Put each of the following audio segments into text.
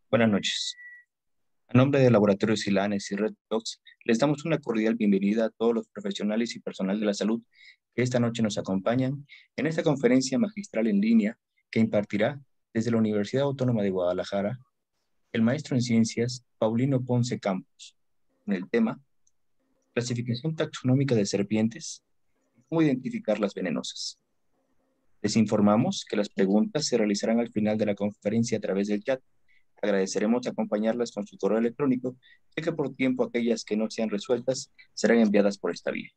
Buenas noches. A nombre de Laboratorios Silanes y Red Docs, les damos una cordial bienvenida a todos los profesionales y personal de la salud que esta noche nos acompañan en esta conferencia magistral en línea que impartirá desde la Universidad Autónoma de Guadalajara el maestro en ciencias Paulino Ponce Campos, con el tema Clasificación taxonómica de serpientes y cómo identificar las venenosas. Les informamos que las preguntas se realizarán al final de la conferencia a través del chat. Agradeceremos acompañarlas con su correo electrónico, ya que por tiempo aquellas que no sean resueltas serán enviadas por esta vía.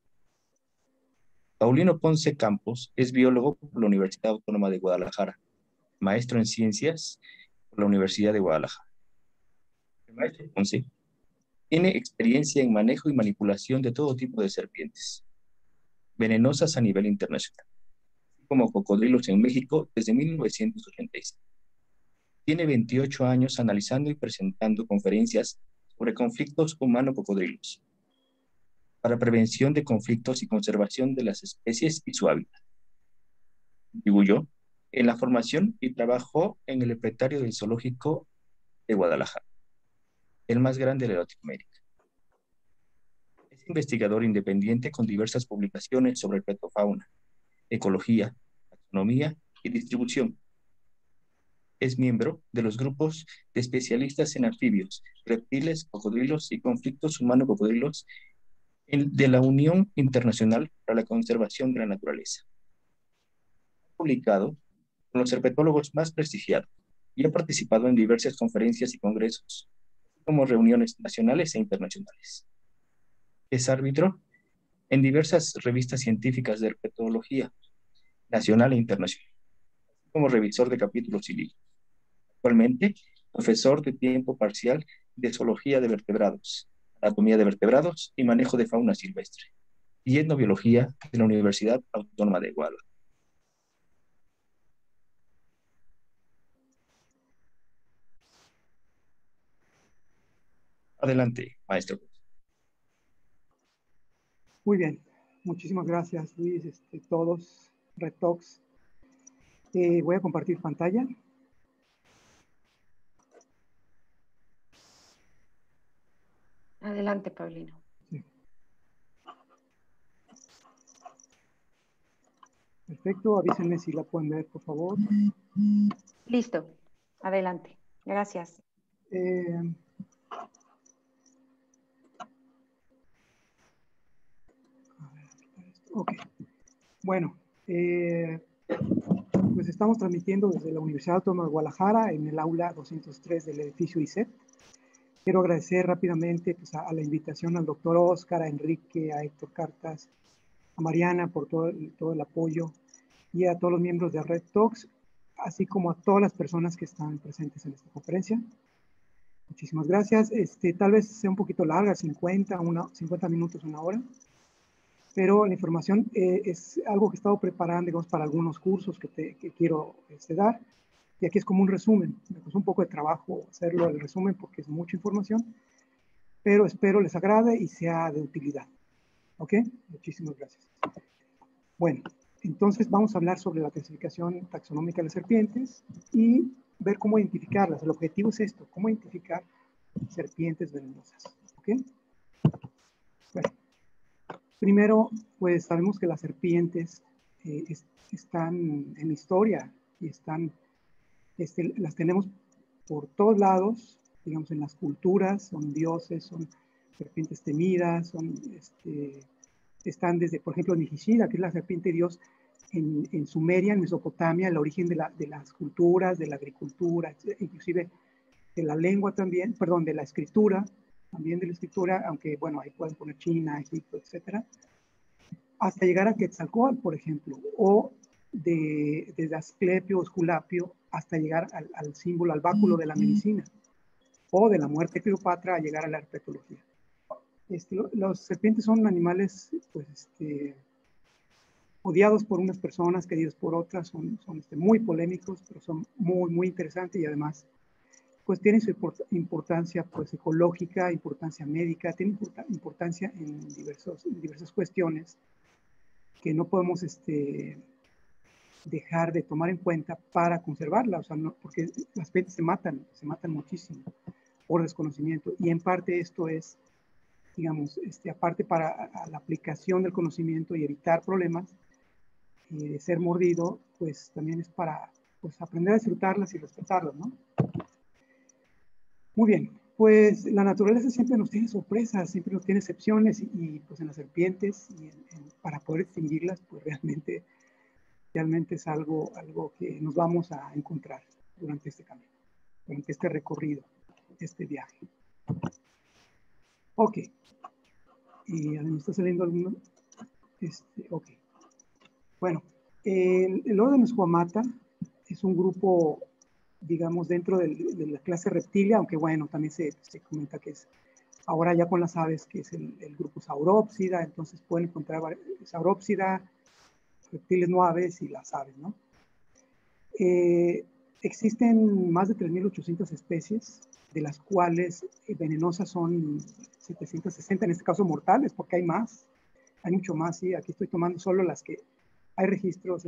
Paulino Ponce Campos es biólogo por la Universidad Autónoma de Guadalajara, maestro en ciencias por la Universidad de Guadalajara. El maestro Ponce tiene experiencia en manejo y manipulación de todo tipo de serpientes, venenosas a nivel internacional, como cocodrilos en México desde 1986. Tiene 28 años analizando y presentando conferencias sobre conflictos humano-cocodrilos, para prevención de conflictos y conservación de las especies y su hábitat. Contribuyó en la formación y trabajó en el herpetario del Zoológico de Guadalajara, el más grande de Latinoamérica. Es investigador independiente con diversas publicaciones sobre herpetofauna, ecología, taxonomía y distribución. Es miembro de los grupos de especialistas en anfibios, reptiles, cocodrilos y conflictos humano-cocodrilos de la Unión Internacional para la Conservación de la Naturaleza. Ha publicado con los herpetólogos más prestigiados y ha participado en diversas conferencias y congresos, como reuniones nacionales e internacionales. Es árbitro en diversas revistas científicas de herpetología nacional e internacional, como revisor de capítulos y libros. Actualmente, profesor de tiempo parcial de zoología de vertebrados, anatomía de vertebrados y manejo de fauna silvestre, y etnobiología de la Universidad Autónoma de Guadalajara. Adelante, maestro. Muy bien, muchísimas gracias, Luis, todos, Red Talks. Voy a compartir pantalla. Adelante, Paulino. Sí. Perfecto, avísenme si la pueden ver, por favor. Listo, adelante. Gracias. Ok, bueno, pues estamos transmitiendo desde la Universidad Autónoma de Guadalajara en el aula 203 del edificio ICEP. Quiero agradecer rápidamente pues, a la invitación al doctor Oscar, a Enrique, a Héctor Cartas, a Mariana por todo el apoyo y a todos los miembros de Red Talks, así como a todas las personas que están presentes en esta conferencia. Muchísimas gracias. Tal vez sea un poquito larga, 50 minutos, una hora, pero la información es algo que he estado preparando, digamos, para algunos cursos que quiero dar. Y aquí es como un resumen. Me costó un poco de trabajo hacerlo el resumen porque es mucha información, pero espero les agrade y sea de utilidad. ¿Ok? Muchísimas gracias. Bueno, entonces vamos a hablar sobre la clasificación taxonómica de las serpientes y ver cómo identificarlas. El objetivo es esto, cómo identificar serpientes venenosas. ¿Ok? Bueno, primero, pues sabemos que las serpientes están en la historia y las tenemos por todos lados, digamos, en las culturas, son dioses, son serpientes temidas, están desde, por ejemplo, Nishida, que es la serpiente dios en Sumeria, en Mesopotamia, el origen de las culturas, de la agricultura, inclusive de la lengua también, perdón, de la escritura, también de la escritura, aunque, bueno, ahí pueden poner China, Egipto, etcétera, hasta llegar a Quetzalcóatl, por ejemplo, o desde Asclepio o Esculapio hasta llegar al símbolo, al báculo de la medicina, o de la muerte de Cleopatra a llegar a la herpetología. Los serpientes son animales, pues, odiados por unas personas, queridos por otras, son muy polémicos, pero son muy, muy interesantes y además, pues tienen su importancia pues, ecológica, importancia médica, tienen importancia en diversas cuestiones que no podemos dejar de tomar en cuenta para conservarla, o sea, no, porque las especies se matan muchísimo por desconocimiento, y en parte esto es, digamos, aparte para la aplicación del conocimiento y evitar problemas, de ser mordido, pues también es para, pues, aprender a disfrutarlas y respetarlas, ¿no? Muy bien, pues la naturaleza siempre nos tiene sorpresas, siempre nos tiene excepciones, y pues en las serpientes, y para poder extinguirlas, pues realmente es algo que nos vamos a encontrar durante este camino, durante este recorrido, este viaje. Ok. Y me está saliendo alguno. Ok. Bueno, el orden Squamata es un grupo, digamos, dentro de la clase reptilia, aunque bueno, también se comenta que es, ahora ya con las aves, que es el grupo Saurópsida, entonces pueden encontrar Saurópsida, reptiles no aves y las aves, ¿no? Existen más de 3.800 especies, de las cuales venenosas son 760, en este caso mortales, porque hay más, hay mucho más, sí. Aquí estoy tomando solo las que hay registros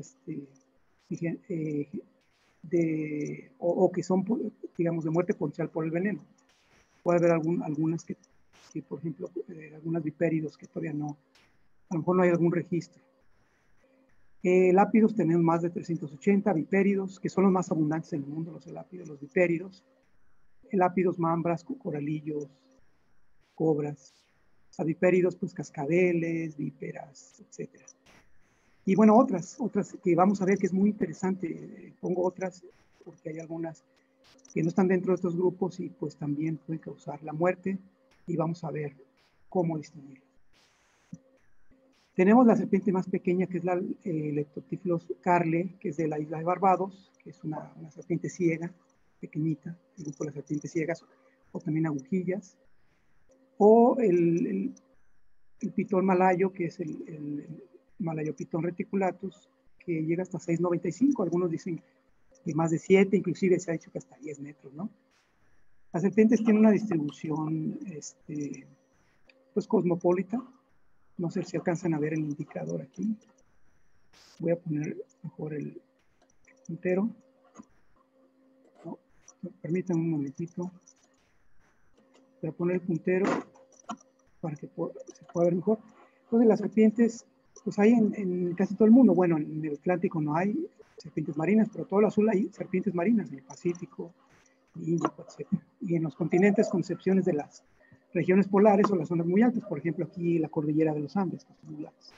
o que son, digamos, de muerte potencial por el veneno. Puede haber algunas que, por ejemplo, algunas vipéridos que todavía no, a lo mejor no hay algún registro. Lápidos tenemos más de 380, vipéridos, que son los más abundantes en el mundo, los lápidos, los vipéridos. Lápidos, mambras, coralillos, cobras. Vipéridos, pues cascabeles, víperas, etc. Y bueno, otras que vamos a ver que es muy interesante. Pongo otras porque hay algunas que no están dentro de estos grupos y pues también pueden causar la muerte, y vamos a ver cómo distinguirlas. Tenemos la serpiente más pequeña, que es la Leptotyphlops carle, que es de la isla de Barbados, que es una serpiente ciega, pequeñita, el grupo de las serpientes ciegas, o también agujillas. O el pitón malayo, que es el Malayopitón reticulatus, que llega hasta 6,95. Algunos dicen que más de 7, inclusive se ha dicho que hasta 10 metros, ¿no? Las serpientes tienen una distribución pues cosmopolita. No sé si alcanzan a ver el indicador aquí. Voy a poner mejor el puntero. No, permítanme un momentito. Voy a poner el puntero para que se pueda ver mejor. Entonces, las serpientes, pues hay en casi todo el mundo. Bueno, en el Atlántico no hay serpientes marinas, pero todo el azul hay serpientes marinas, en el Pacífico, Índico, etc. Y en los continentes, con excepciones de las regiones polares o las zonas muy altas, por ejemplo, aquí la cordillera de los Andes, que son muy altas.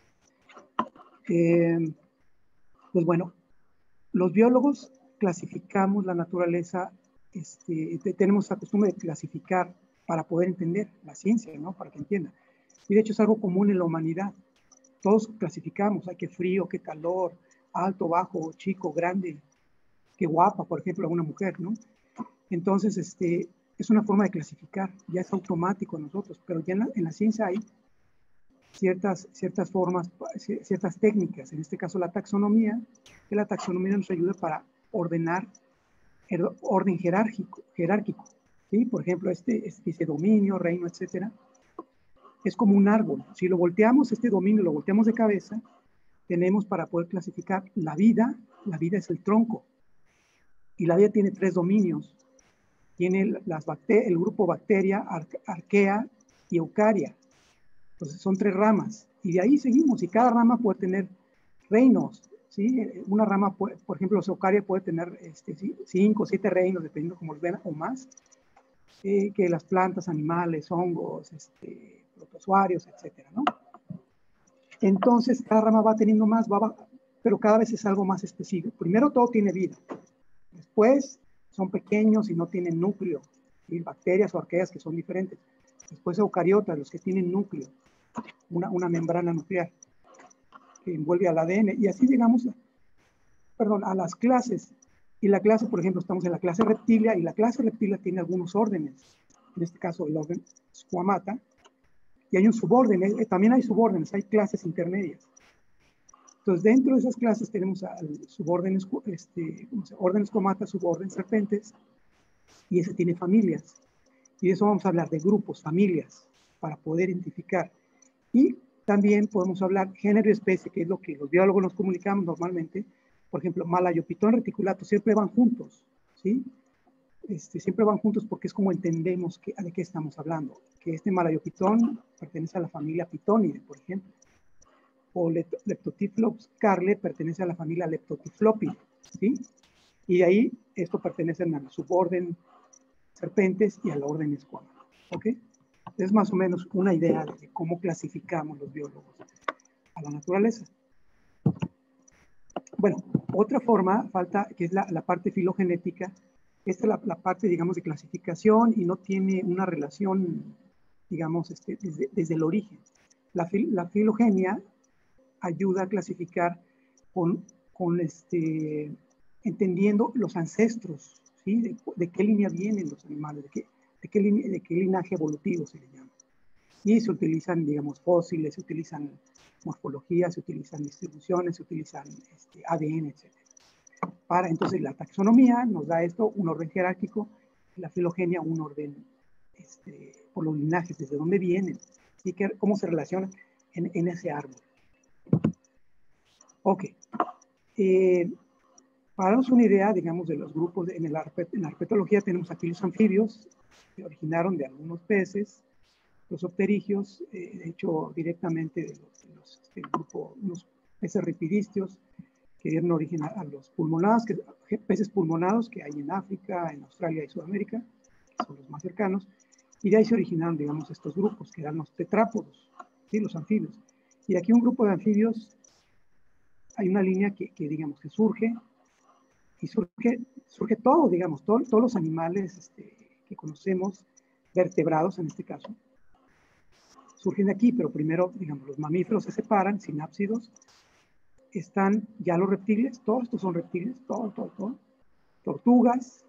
Pues bueno, los biólogos clasificamos la naturaleza, tenemos la costumbre de clasificar para poder entender la ciencia, ¿no? Para que entienda. Y de hecho es algo común en la humanidad. Todos clasificamos, hay qué frío, qué calor, alto, bajo, chico, grande, qué guapa, por ejemplo, a una mujer, ¿no? Entonces, es una forma de clasificar, ya es automático en nosotros, pero ya en la ciencia hay ciertas formas, ciertas técnicas, en este caso la taxonomía, que la taxonomía nos ayuda para ordenar el orden jerárquico, ¿sí? Por ejemplo, dice dominio, reino, etcétera, es como un árbol. Si lo volteamos, este dominio lo volteamos de cabeza, tenemos para poder clasificar la vida es el tronco, y la vida tiene 3 dominios. Tiene el grupo bacteria, arquea y eucaria. Entonces son 3 ramas, y de ahí seguimos, y cada rama puede tener reinos, ¿sí? Una rama, por ejemplo, la eucaria puede tener 5 o 7 reinos, dependiendo cómo los vean, o más, que las plantas, animales, hongos, protozoarios, etcétera, ¿no? Entonces, cada rama va teniendo más, pero cada vez es algo más específico. Primero todo tiene vida, después son pequeños y no tienen núcleo, ¿sí? Bacterias o arqueas que son diferentes. Después eucariotas, los que tienen núcleo, una membrana nuclear que envuelve al ADN, y así llegamos a las clases. Y la clase, por ejemplo, estamos en la clase reptilia, y la clase reptilia tiene algunos órdenes, en este caso el orden Squamata, y hay un suborden, también hay subórdenes, hay clases intermedias. Entonces, dentro de esas clases tenemos subórdenes, orden Squamata, suborden serpentes, y ese tiene familias. Y de eso vamos a hablar, de grupos, familias, para poder identificar. Y También podemos hablar género y especie, que es lo que los biólogos nos comunicamos normalmente. Por ejemplo, Malayopitón reticulato, siempre van juntos, ¿sí? Siempre van juntos porque es como entendemos de qué estamos hablando. Que este Malayopitón pertenece a la familia Pitonidae, por ejemplo. O Leptotyphlops carle pertenece a la familia Leptotyphlopidae, ¿sí? Y de ahí, esto pertenece al suborden serpentes y al orden Escuama, ¿ok? Es más o menos una idea de cómo clasificamos los biólogos a la naturaleza. Bueno, otra forma falta, que es la parte filogenética. Esta es la parte, digamos, de clasificación y no tiene una relación, digamos, desde el origen. La filogenia ayuda a clasificar entendiendo los ancestros, ¿sí? De qué línea vienen los animales, de qué linaje evolutivo se le llama. Y se utilizan, digamos, fósiles, se utilizan morfologías, se utilizan distribuciones, se utilizan ADN, etc. Entonces, la taxonomía nos da esto, un orden jerárquico, la filogenia, un orden por los linajes, desde dónde vienen, y cómo se relacionan en ese árbol. Ok. Para darnos una idea, digamos, de los grupos, en la herpetología tenemos aquí los anfibios, que originaron de algunos peces, los opterigios, de hecho, directamente de unos peces ripidísteos que dieron origen a los pulmonados, peces pulmonados que hay en África, en Australia y Sudamérica, que son los más cercanos, y de ahí se originaron, digamos, estos grupos, que eran los tetrápodos, ¿sí? Los anfibios. Y aquí un grupo de anfibios, hay una línea digamos, que surge, y surge todo, digamos, todos los animales que conocemos, vertebrados en este caso, surgen de aquí, pero primero, digamos, los mamíferos se separan, sinápsidos, están ya los reptiles, todos estos son reptiles, todo, tortugas,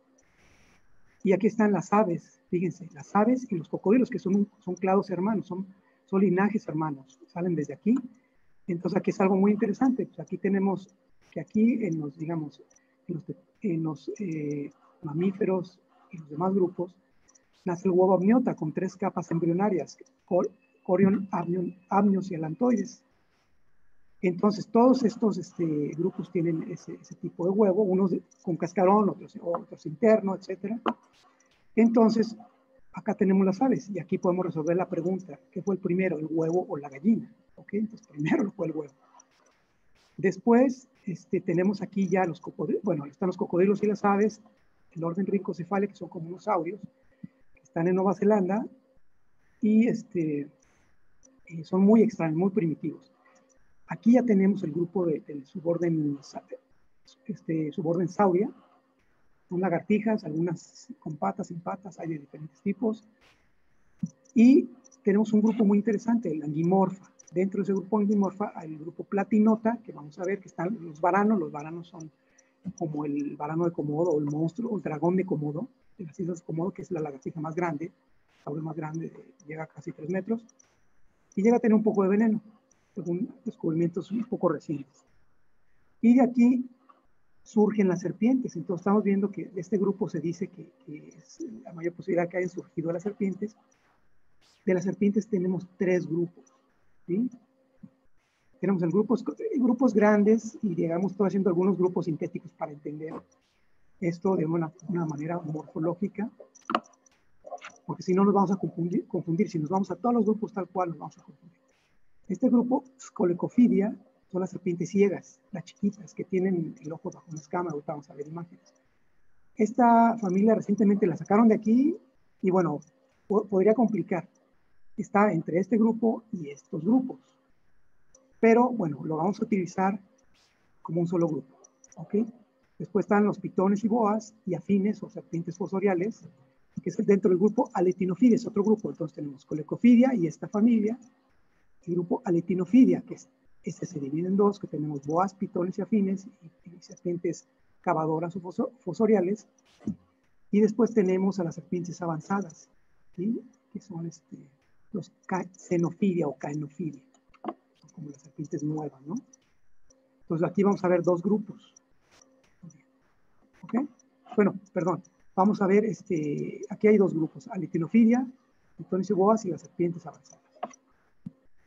y aquí están las aves, fíjense, las aves y los cocodrilos, que son clados hermanos, son linajes hermanos, salen desde aquí. Entonces aquí es algo muy interesante, pues aquí tenemos que aquí en los, digamos, en los mamíferos y los demás grupos, nace el huevo amniota con 3 capas embrionarias, corion, amnios y alantoides. Entonces, todos estos grupos tienen ese tipo de huevo, unos con cascarón, otros interno, etc. Entonces, acá tenemos las aves y aquí podemos resolver la pregunta, ¿qué fue el primero, el huevo o la gallina? ¿Ok? Entonces, primero fue el huevo. Después, tenemos aquí ya los cocodrilos, bueno, están los cocodrilos y las aves, el orden Rhynchocephalidae, que son como unos saurios, que están en Nueva Zelanda y son muy extraños, muy primitivos. Aquí ya tenemos el grupo del suborden sauria, son lagartijas, algunas con patas, sin patas, hay de diferentes tipos. Y tenemos un grupo muy interesante, el Angimorpha. Dentro de ese grupo Angimorpha hay el grupo Platinota, que vamos a ver que están los varanos son como el varano de Komodo, o el monstruo, o el dragón de Komodo, de las islas de Komodo, que es la lagartija más grande, el saurio más grande, llega a casi 3 metros, y llega a tener un poco de veneno, según descubrimientos un poco recientes. Y de aquí surgen las serpientes. Entonces estamos viendo que de este grupo se dice que es la mayor posibilidad que hayan surgido las serpientes. De las serpientes tenemos 3 grupos, ¿sí? Tenemos grupos grandes y digamos, estoy haciendo algunos grupos sintéticos para entender esto de una manera morfológica, porque si no nos vamos a confundir. Si nos vamos a todos los grupos tal cual, nos vamos a confundir. Este grupo, Scolecophidia, son las serpientes ciegas, las chiquitas, que tienen el ojo bajo una escama. Ahorita vamos a ver imágenes. Esta familia recientemente la sacaron de aquí y bueno, podría complicar. Está entre este grupo y estos grupos. Pero bueno, lo vamos a utilizar como un solo grupo. ¿Ok? Después están los pitones y boas y afines o serpientes fosoriales, que es dentro del grupo Aletinofidia, es otro grupo. Entonces tenemos Colecophidia y esta familia, el grupo Aletinofidia, que se divide en 2, que tenemos boas, pitones y afines y serpientes cavadoras o fosoriales. Y después tenemos a las serpientes avanzadas, ¿sí? Que son los Xenofidia o Caenofidia, como las serpientes nuevas, ¿no? Entonces aquí vamos a ver 2 grupos. ¿Ok? Bueno, perdón. Vamos a ver, aquí hay 2 grupos, Aletinofidia, pitones y boas y las serpientes avanzadas.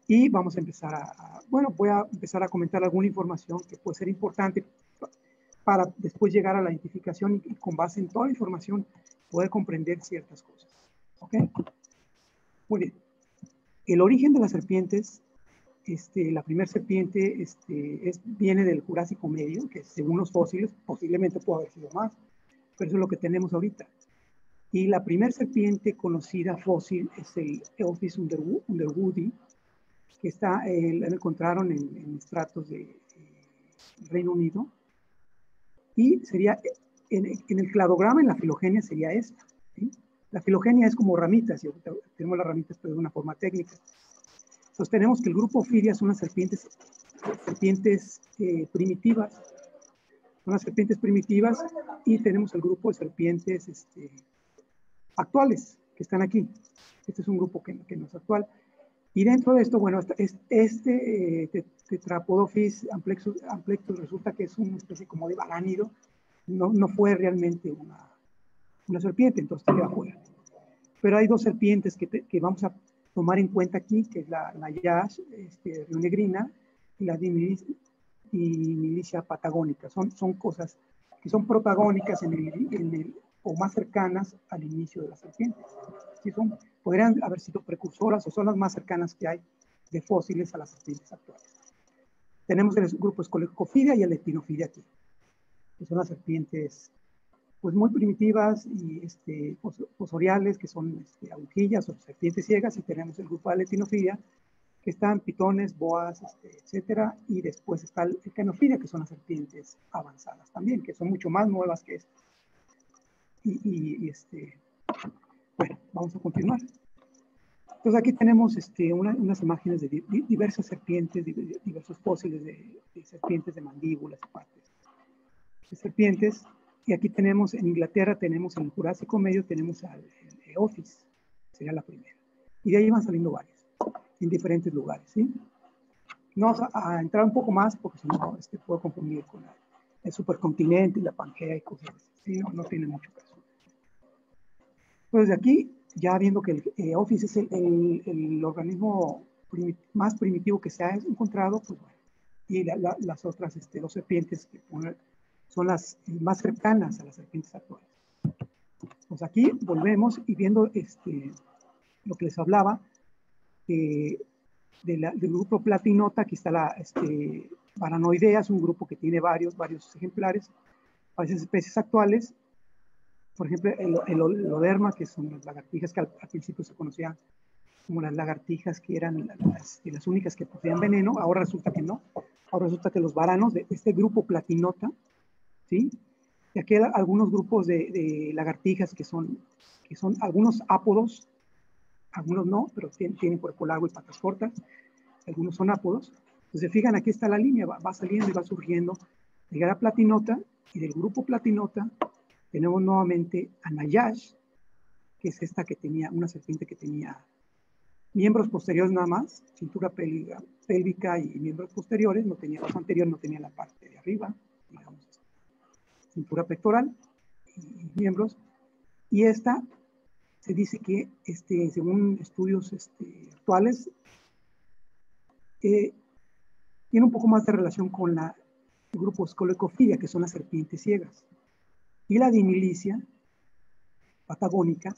Y vamos a empezar bueno, voy a empezar a comentar alguna información que puede ser importante para después llegar a la identificación y con base en toda la información poder comprender ciertas cosas. ¿Ok? Muy bien. El origen de las serpientes, la primera serpiente viene del Jurásico Medio, que según los fósiles posiblemente puede haber sido más, pero eso es lo que tenemos ahorita. Y la primera serpiente conocida fósil es el Eophis underwoodi, que la encontraron en estratos de Reino Unido. Y sería, en el cladograma, en la filogenia, sería esta. ¿Sí? La filogenia es como ramitas, y tenemos las ramitas pero de una forma técnica. Sostenemos que el grupo Ophidia son las serpientes primitivas. Son las serpientes primitivas y tenemos el grupo de serpientes actuales que están aquí. Este es un grupo que no es actual. Y dentro de esto, bueno, Tetrapodophis amplectus resulta que es una especie como de baránido. No fue realmente una serpiente, entonces está afuera. Pero hay dos serpientes que vamos a tomar en cuenta aquí, que es la Yash rionegrina y la Dimilicia patagónica. Son cosas que son protagónicas o más cercanas al inicio de las serpientes. ¿Sí? Podrían haber sido precursoras o son las más cercanas que hay de fósiles a las serpientes actuales. Tenemos el grupo Scolecophidia y el Leptinofidia aquí, que son las serpientes pues muy primitivas y fosoriales, que son agujillas o serpientes ciegas, y tenemos el grupo de Leptinofidia, que están pitones, boas, etcétera, y después está el Canofidia, que son las serpientes avanzadas también, que son mucho más nuevas que estas. Bueno, vamos a continuar. Entonces aquí tenemos unas imágenes de diversas serpientes, diversos fósiles de serpientes de mandíbulas y partes de serpientes. Y aquí tenemos, en Inglaterra, tenemos en el Jurásico Medio, tenemos al Eophis, sería la primera. Y de ahí van saliendo varias, en diferentes lugares, ¿sí? No vamos a entrar un poco más, porque si no, puedo confundir con el supercontinente y la Pangea y cosas así, ¿sí? No tiene mucho caso. Entonces, de aquí, ya viendo que el Eophis es el organismo más primitivo que se ha encontrado, pues bueno, y las otras dos serpientes que son las más cercanas a las serpientes actuales. Pues aquí volvemos y viendo lo que les hablaba del grupo Platinota. Aquí está la Varanoidea, es un grupo que tiene varios ejemplares, varias especies actuales. Por ejemplo, el Holoderma, que son las lagartijas que al principio se conocían como las lagartijas que eran las únicas que poseían veneno. Ahora resulta que no. Ahora resulta que los varanos de este grupo Platinota, ¿sí? Y aquí hay algunos grupos de lagartijas que son algunos ápodos, algunos no, pero tienen cuerpo largo y patas cortas. Algunos son ápodos. Entonces, se fijan, aquí está la línea, va saliendo y va surgiendo. Llegará a Platinota, y del grupo Platinota tenemos nuevamente a Nayash, que es una serpiente que tenía miembros posteriores nada más, cintura pélvica y miembros posteriores, los anteriores no tenía la parte de arriba, digamos, cintura pectoral y miembros. Y esta se dice que, según estudios actuales, tiene un poco más de relación con el grupo Scolecophidia, que son las serpientes ciegas. Y la Dimilicia patagónica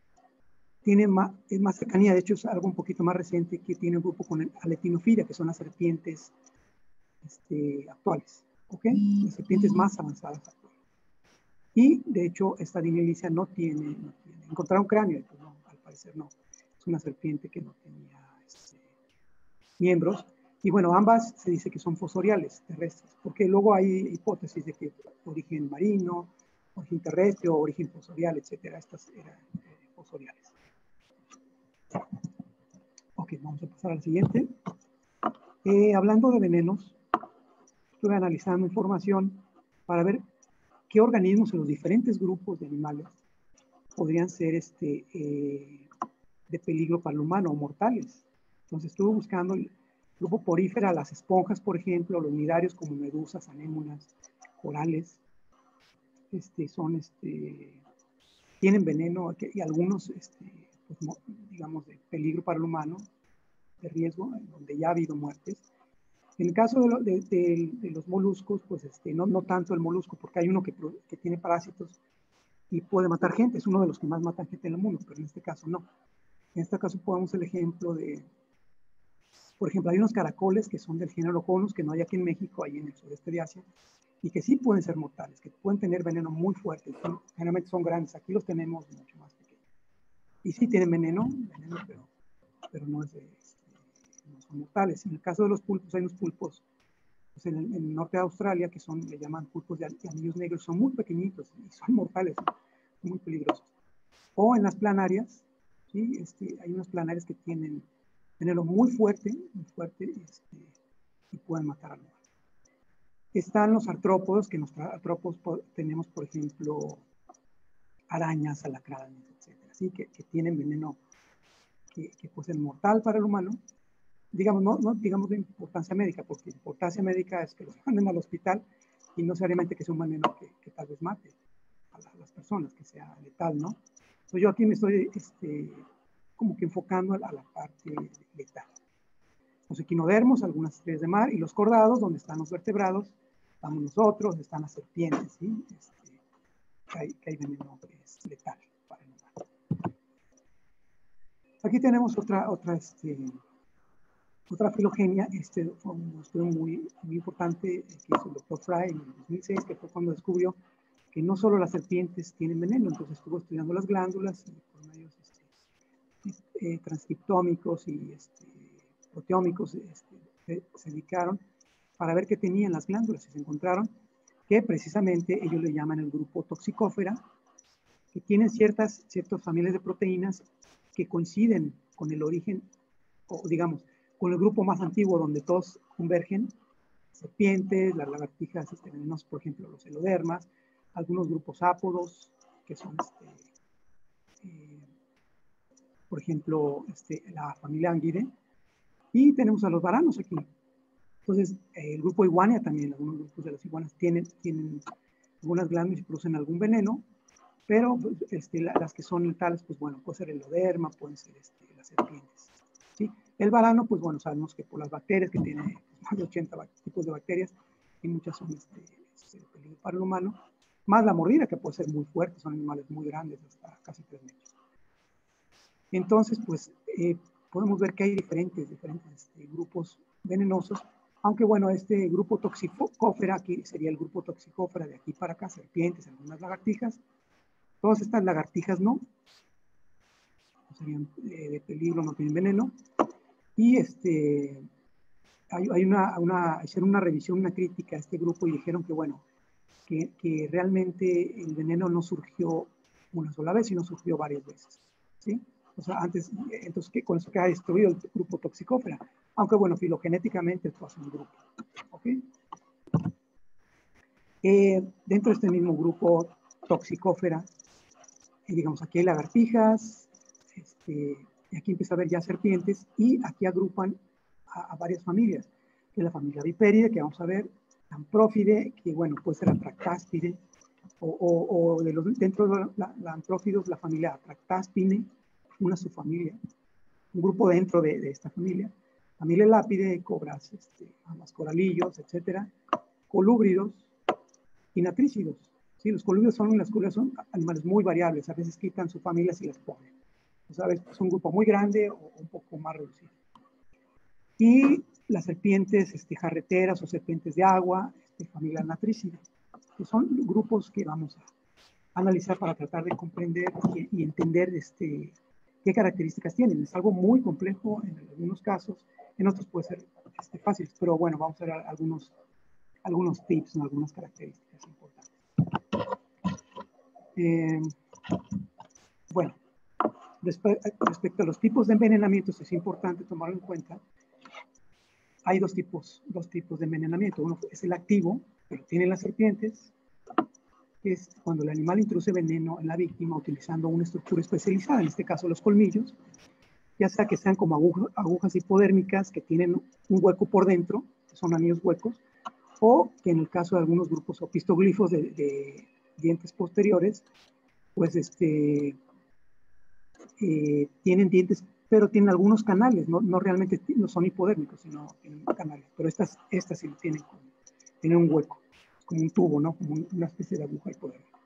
es más cercanía, de hecho es algo un poquito más reciente, que tiene un grupo con el Leptinofidia, que son las serpientes actuales, ¿ok? Las serpientes más avanzadas actuales. Y de hecho esta Dimilicia no tiene encontraron cráneo, pues no, al parecer no, es una serpiente que no tenía miembros. Y bueno, ambas se dice que son fosoriales, terrestres, porque luego hay hipótesis de que origen marino, origen terrestre o origen fosorial, etcétera. Estas eran fosoriales. Ok, vamos a pasar al siguiente. Hablando de venenos, estuve analizando información para ver qué organismos en los diferentes grupos de animales podrían ser de peligro para el humano o mortales. Entonces estuve buscando el grupo porífera, las esponjas, por ejemplo, los nidarios como medusas, anémonas, corales, tienen veneno y algunos, pues, digamos, de peligro para el humano, riesgo, donde ya ha habido muertes. En el caso de los moluscos, pues no tanto el molusco, porque hay uno que tiene parásitos y puede matar gente, es uno de los que más matan gente en el mundo, pero en este caso no. En este caso podemos el ejemplo de, por ejemplo, hay unos caracoles que son del género Conus, que no hay aquí en México, hay en el sureste de Asia, y que sí pueden ser mortales, que pueden tener veneno muy fuerte, generalmente son grandes, aquí los tenemos mucho más pequeños. Y sí tienen veneno pero no son mortales. En el caso de los pulpos, hay unos pulpos pues en el norte de Australia que le llaman pulpos de anillos negros, son muy pequeñitos y son mortales, son muy peligrosos. O en las planarias, ¿sí? Hay unas planarias que tienen veneno muy fuerte y pueden matar al humano. Están los artrópodos, que en los artrópodos tenemos, por ejemplo, arañas, alacranes, etcétera, ¿sí? que tienen veneno que puede ser mortal para el humano. Digamos, no digamos de importancia médica, porque importancia médica es que los manden al hospital y no necesariamente que sea un veneno que tal vez mate a las personas, que sea letal, ¿no? Entonces yo aquí me estoy como que enfocando a la parte letal. Los equinodermos, algunas estrellas de mar, y los cordados, donde están los vertebrados, estamos nosotros, están las serpientes, ¿sí? Que hay veneno que es letal para el humano. Aquí tenemos otra filogenia. Fue un estudio muy importante que hizo el doctor Fry en el 2006, que fue cuando descubrió que no solo las serpientes tienen veneno, entonces estuvo estudiando las glándulas y por medios transcriptómicos y proteómicos se dedicaron para ver qué tenían las glándulas y se encontraron que precisamente ellos le llaman el grupo toxicófera, que tienen ciertas familias de proteínas que coinciden con el origen, o digamos, con el grupo más antiguo donde todos convergen, serpientes, las lagartijas venenosas, por ejemplo, los helodermas, algunos grupos ápodos, que son, por ejemplo, la familia Anguidae, y tenemos a los varanos aquí. Entonces, el grupo Iguania también, algunos grupos de las iguanas tienen algunas glándulas y producen algún veneno, pero las que son letales, pues bueno, puede ser el heloderma, pueden ser las serpientes. ¿Sí? El varano, pues bueno, sabemos que por las bacterias, que tiene más de 80 tipos de bacterias, y muchas son peligro para el humano, más la mordida, que puede ser muy fuerte, son animales muy grandes, hasta casi 3 metros. Entonces, pues podemos ver que hay diferentes grupos venenosos, aunque bueno, este grupo toxicófera, aquí sería el grupo toxicófera de aquí para acá, serpientes, algunas lagartijas. Todas estas lagartijas no serían de peligro, no tienen veneno. Y hicieron una revisión, una crítica a este grupo y dijeron que bueno, que realmente el veneno no surgió una sola vez, sino surgió varias veces, ¿sí? O sea, entonces que con eso queda destruido el grupo toxicófera, aunque bueno, filogenéticamente esto es un grupo, ¿ok? Dentro de este mismo grupo toxicófera, digamos, aquí hay lagartijas, y aquí empieza a haber ya serpientes, y aquí agrupan a varias familias, que es la familia Vipéride, que vamos a ver, Amprófide, que bueno, puede ser Atractáspide, o dentro de la Amprófidos, la familia Atractáspine, una subfamilia, un grupo dentro de esta familia, familia Lápide, cobras, ambas coralillos, etcétera, colúbridos y natrícidos. ¿Sí? Las colúbridos son animales muy variables, a veces quitan su familia y las ponen. O sea, es un grupo muy grande o un poco más reducido. Y las serpientes jarreteras o serpientes de agua, familia natrícida, que son grupos que vamos a analizar para tratar de comprender y entender qué características tienen. Es algo muy complejo en algunos casos, en otros puede ser fácil, pero bueno, vamos a ver algunos tips, algunas características importantes. Bueno, respecto a los tipos de envenenamientos, es importante tomarlo en cuenta. Hay dos tipos de envenenamiento. Uno es el activo, que tienen las serpientes, que es cuando el animal introduce veneno en la víctima utilizando una estructura especializada, en este caso los colmillos, ya sea que sean como agujas hipodérmicas que tienen un hueco por dentro, que son anillos huecos, o que en el caso de algunos grupos opistoglifos de dientes posteriores, pues tienen dientes pero tienen algunos canales, no realmente no son hipodérmicos, sino tienen canales. Pero estas sí tienen un hueco, como un tubo, ¿no? Como una especie de aguja hipodérmica.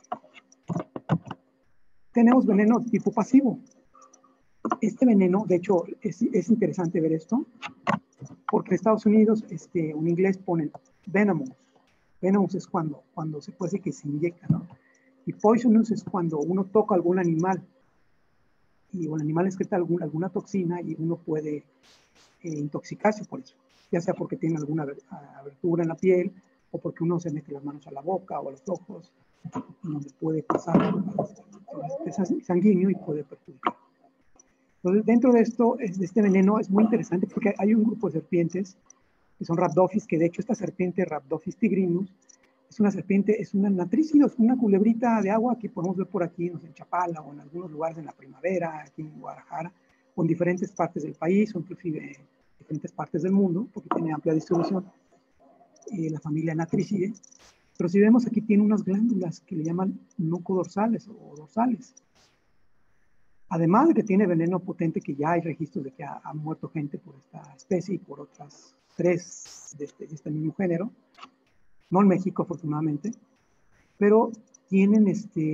Tenemos veneno tipo pasivo. Este veneno, de hecho, es interesante ver esto, porque en Estados Unidos, un inglés pone venomous. Venomous es cuando se puede decir que se inyecta, ¿no? Y poisonous es cuando uno toca algún animal y el animal excreta alguna toxina y uno puede intoxicarse por eso, ya sea porque tiene alguna abertura en la piel o porque uno se mete las manos a la boca o a los ojos y puede pasar sanguíneo y puede perjudicar. Entonces, dentro de esto, de este veneno es muy interesante porque hay un grupo de serpientes que son Rhabdophis, que de hecho esta serpiente Rhabdophis tigrinus es una serpiente, es una natrícido, es una culebrita de agua que podemos ver por aquí, no sé, en Chapala o en algunos lugares en la primavera, aquí en Guadalajara, o en diferentes partes del país, o inclusive en diferentes partes del mundo, porque tiene amplia distribución, la familia Natricidae. Pero si vemos aquí tiene unas glándulas que le llaman nucodorsales o dorsales. Además de que tiene veneno potente, que ya hay registros de que ha muerto gente por esta especie y por otras 3 de este mismo género, no en México afortunadamente, pero tienen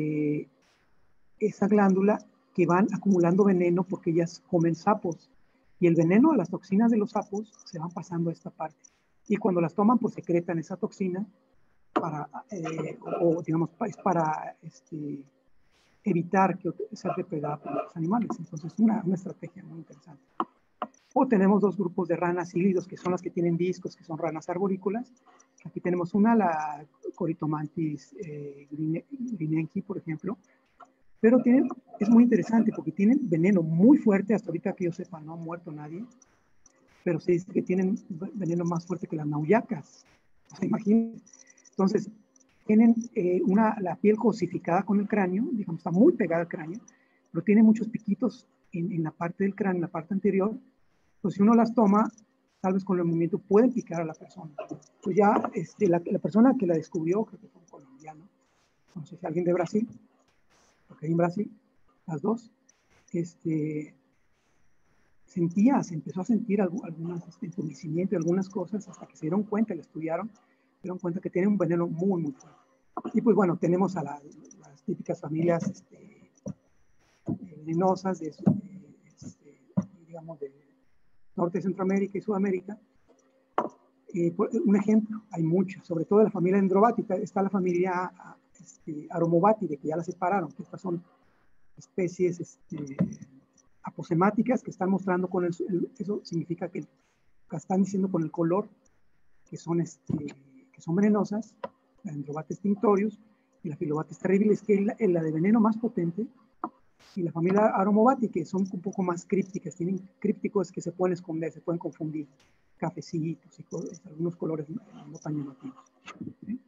esa glándula que van acumulando veneno porque ellas comen sapos y el veneno, las toxinas de los sapos se van pasando a esta parte y cuando las toman pues secretan esa toxina para, digamos, es para evitar que sea depredada por los animales. Entonces es una estrategia muy interesante. O tenemos 2 grupos de ranas hílidos, que son las que tienen discos, que son ranas arborícolas. Aquí tenemos una, la Coritomantis grinenki, por ejemplo. Pero es muy interesante porque tienen veneno muy fuerte. Hasta ahorita que yo sepa, no ha muerto nadie. Pero se dice que tienen veneno más fuerte que las nauyacas. O sea, imagínense. Entonces, tienen la piel cosificada con el cráneo, digamos, está muy pegada al cráneo, pero tiene muchos piquitos en la parte del cráneo, en la parte anterior. Pues si uno las toma, tal vez con el movimiento pueden picar a la persona. Pues ya la persona que la descubrió, creo que fue un colombiano, no sé si alguien de Brasil, porque ahí en Brasil, las dos, se empezó a sentir algunos entumecimientos, algunas cosas, hasta que se dieron cuenta, le estudiaron, se dieron cuenta que tiene un veneno muy, muy fuerte. Y pues bueno, tenemos a las típicas familias venenosas digamos, de Norte, Centroamérica y Sudamérica. Un ejemplo, hay muchos, sobre todo de la familia Dendrobática, está la familia Aromobatidae, que ya la separaron, que estas son especies aposemáticas que están mostrando con eso significa que están diciendo con el color que son venenosas, la Dendrobates tinctorius y la Filobates terribilis, que es la de veneno más potente, y la familia Aromobatidae, que son un poco más crípticas, tienen crípticos que se pueden esconder, se pueden confundir, cafecitos y algunos colores no tan llamativos. ¿Sí?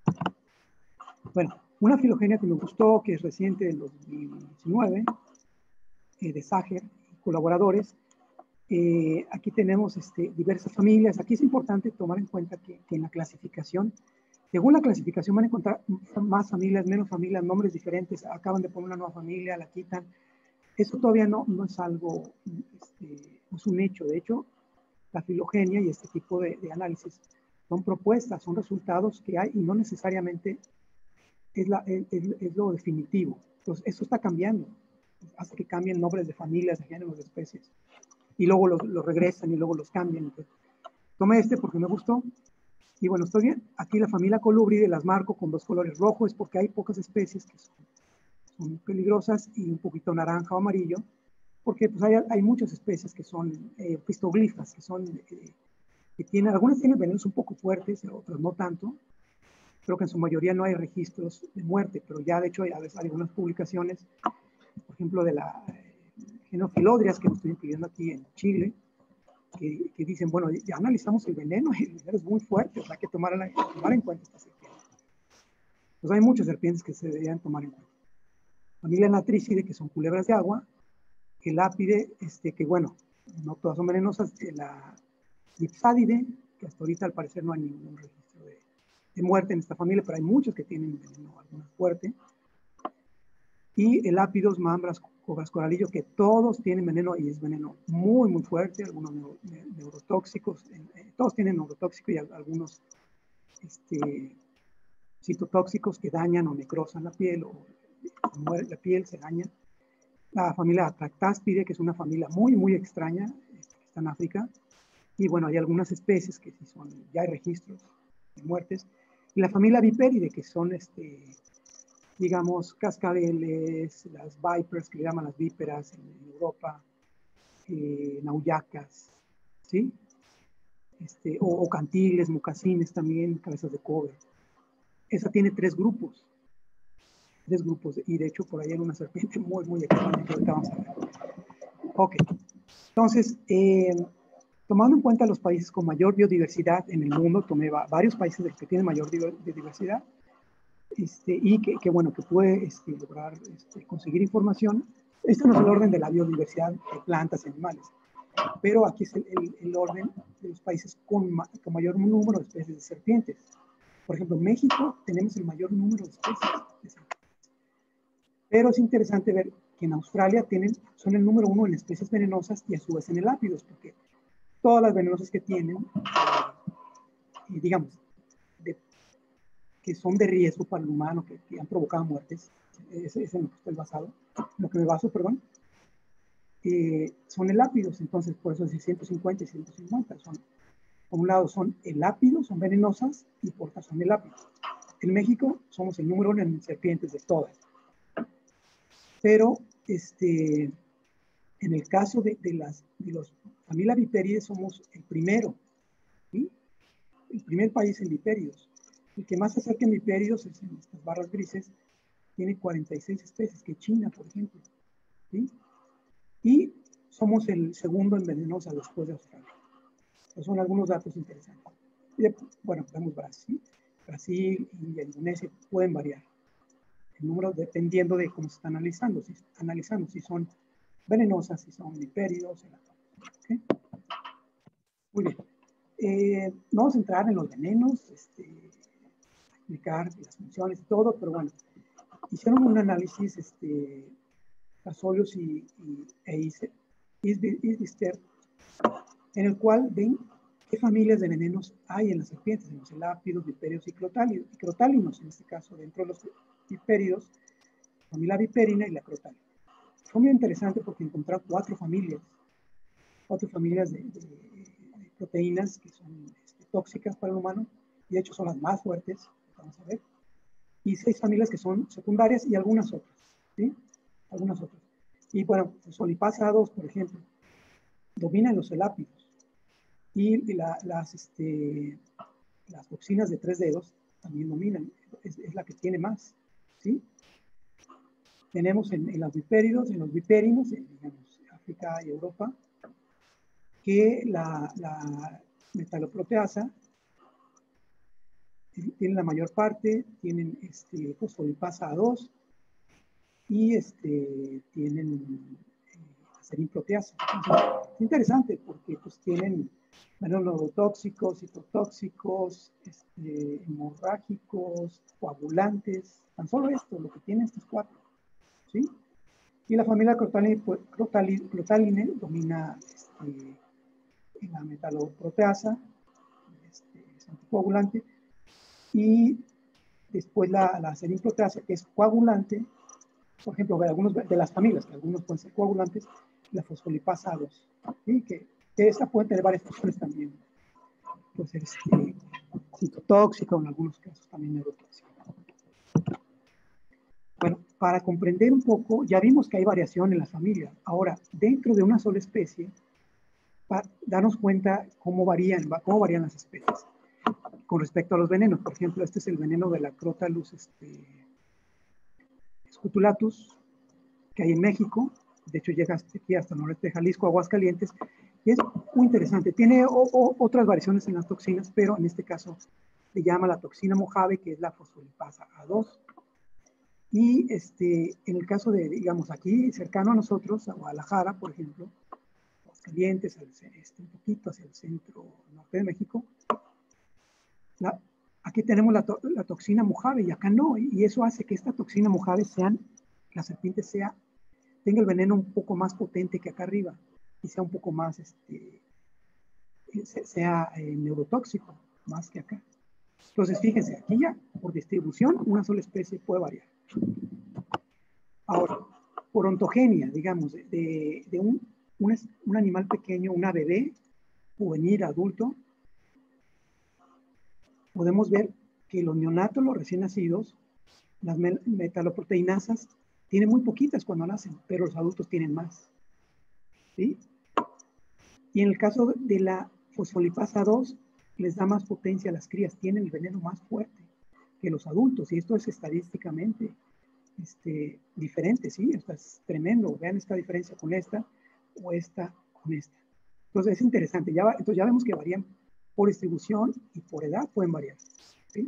Bueno, una filogenia que me gustó, que es reciente del 2019, de Sager y colaboradores. Aquí tenemos diversas familias. Aquí es importante tomar en cuenta que en la clasificación, según la clasificación van a encontrar más familias, menos familias, nombres diferentes, acaban de poner una nueva familia, la quitan. Eso todavía no es algo, no es un hecho. De hecho, la filogenia y este tipo de análisis son propuestas, son resultados que hay y no necesariamente es lo definitivo. Entonces, eso está cambiando. Hace que cambien nombres de familias, de géneros, de especies. Y luego los regresan y luego los cambian. Entonces, tomé porque me gustó. Y bueno, estoy bien. Aquí la familia Colubridae las marco con 2 colores rojos, es porque hay pocas especies que son peligrosas, y un poquito naranja o amarillo, porque pues hay muchas especies que son pistoglifas, que tienen, algunas tienen venenos un poco fuertes, otras no tanto. Creo que en su mayoría no hay registros de muerte, pero ya de hecho hay algunas publicaciones, por ejemplo, de la Genofilodrias, que nos estoy pidiendo aquí en Chile, que dicen, bueno, ya analizamos el veneno y el veneno es muy fuerte, o sea, hay que tomar en cuenta estas serpientes. Pues hay muchas serpientes que se deberían tomar en cuenta. Familia Natricidae, que son culebras de agua, el Lapide, que bueno, no todas son venenosas, la Dipsadidae, que hasta ahorita al parecer no hay ningún registro de muerte en esta familia, pero hay muchos que tienen veneno, algunas fuerte, y el Lapidus mambras cobras coralillo, que todos tienen veneno y es veneno muy, muy fuerte, algunos neurotóxicos, todos tienen neurotóxico y algunos citotóxicos que dañan o necrosan la piel o la piel se daña. La familia Atractáspide, que es una familia muy, muy extraña, que está en África. Y bueno, hay algunas especies que sí son, ya hay registros de muertes. Y la familia Vipéride, que son, digamos, cascabeles, las vipers, que le llaman las víperas en Europa, nauyacas, ¿sí? O cantiles, mocasines también, cabezas de cobre. Esa tiene tres grupos, y de hecho por ahí hay una serpiente muy, muy extraña que ahorita vamos a ver. Ok, entonces, tomando en cuenta los países con mayor biodiversidad en el mundo, tomé varios países que tienen mayor biodiversidad, y que bueno, que puede lograr conseguir información. Este no es el orden de la biodiversidad de plantas y animales, pero aquí es el orden de los países con mayor número de especies de serpientes. Por ejemplo, en México tenemos el mayor número de especies de serpientes. Pero es interesante ver que en Australia son el número 1 en especies venenosas y a su vez en elápidos, porque todas las venenosas que tienen, digamos, que son de riesgo para el humano, que han provocado muertes, es en lo que estoy basado, lo que me baso, perdón, son elápidos. Entonces, por eso es 150 y 150. Por un lado son elápidos, son venenosas, y por otro son elápidos. En México somos el número 1 en serpientes de todas. Pero, en el caso de los familia Viperidae somos el primero, ¿sí? El primer país en vipéridos. El que más se acerca en vipéridos es en estas barras grises, tiene 46 especies, que China, por ejemplo, ¿sí? Y somos el segundo en venenosa después de Australia. Esos son algunos datos interesantes. Y bueno, vemos Brasil y Indonesia pueden variar el número dependiendo de cómo se está analizando, si son venenosas, si son vipéridos, ¿okay? Muy bien. No vamos a entrar en los venenos, explicar las funciones y todo, pero bueno, hicieron un análisis, Casolius e Isbister, en el cual ven qué familias de venenos hay en las serpientes, en los elápidos, vipéridos y crotálinos, en este caso, dentro de los vipéridos, la familia viperina y la crotálida. Fue muy interesante porque encontraron cuatro familias de proteínas que son tóxicas para el humano, y de hecho son las más fuertes, vamos a ver, y 6 familias que son secundarias y algunas otras, ¿sí? Algunas otras. Y bueno, el solipasa A2, por ejemplo, dominan los elápidos, y las toxinas de 3 dedos también dominan, es la que tiene más, ¿sí? Tenemos en los vipéridos, en los vipérinos, digamos, África y Europa, que la metaloproteasa tienen la mayor parte, tienen fosfolipasa A2 y tienen acerinproteasa. Es interesante porque pues tienen neurotóxicos, citotóxicos, hemorrágicos, coagulantes, tan solo esto, lo que tienen estos cuatro, ¿sí? Y la familia crotaline domina la metaloproteasa, es anticoagulante, y después la acerinproteasa, que es coagulante. Por ejemplo, de las familias, que algunos pueden ser coagulantes, la fosfolipasa A2, ¿sí? que esa puede tener varias funciones también. Puede ser citotóxica, o en algunos casos también neurotóxica. Bueno, para comprender un poco, ya vimos que hay variación en las familias. Ahora, dentro de una sola especie, darnos cuenta cómo varían las especies. Con respecto a los venenos, por ejemplo, este es el veneno de la Crotalus scutulatus, que hay en México. De hecho, llega aquí hasta el noreste de Jalisco, Aguascalientes, y es muy interesante. Tiene otras variaciones en las toxinas, pero en este caso se llama la toxina Mojave, que es la fosfolipasa A2. Y en el caso de, digamos, aquí cercano a nosotros, a Guadalajara, por ejemplo, Aguascalientes, un poquito hacia el centro norte de México, aquí tenemos la toxina Mojave y acá no, y eso hace que esta toxina Mojave la serpiente sea tenga el veneno un poco más potente que acá arriba y sea un poco más, sea neurotóxico más que acá. Entonces, fíjense, aquí ya por distribución una sola especie puede variar. Ahora, por ontogenia, digamos, de un animal pequeño, una bebé, juvenil, adulto, podemos ver que los neonatos, los recién nacidos, las metaloproteinasas, tienen muy poquitas cuando nacen, pero los adultos tienen más. ¿Sí? Y en el caso de la fosfolipasa 2, les da más potencia a las crías, tienen el veneno más fuerte que los adultos, y esto es estadísticamente diferente, ¿sí? Esto es tremendo. Vean esta diferencia con esta o esta con esta. Entonces es interesante. Entonces ya vemos que varían por distribución y por edad pueden variar. ¿Sí?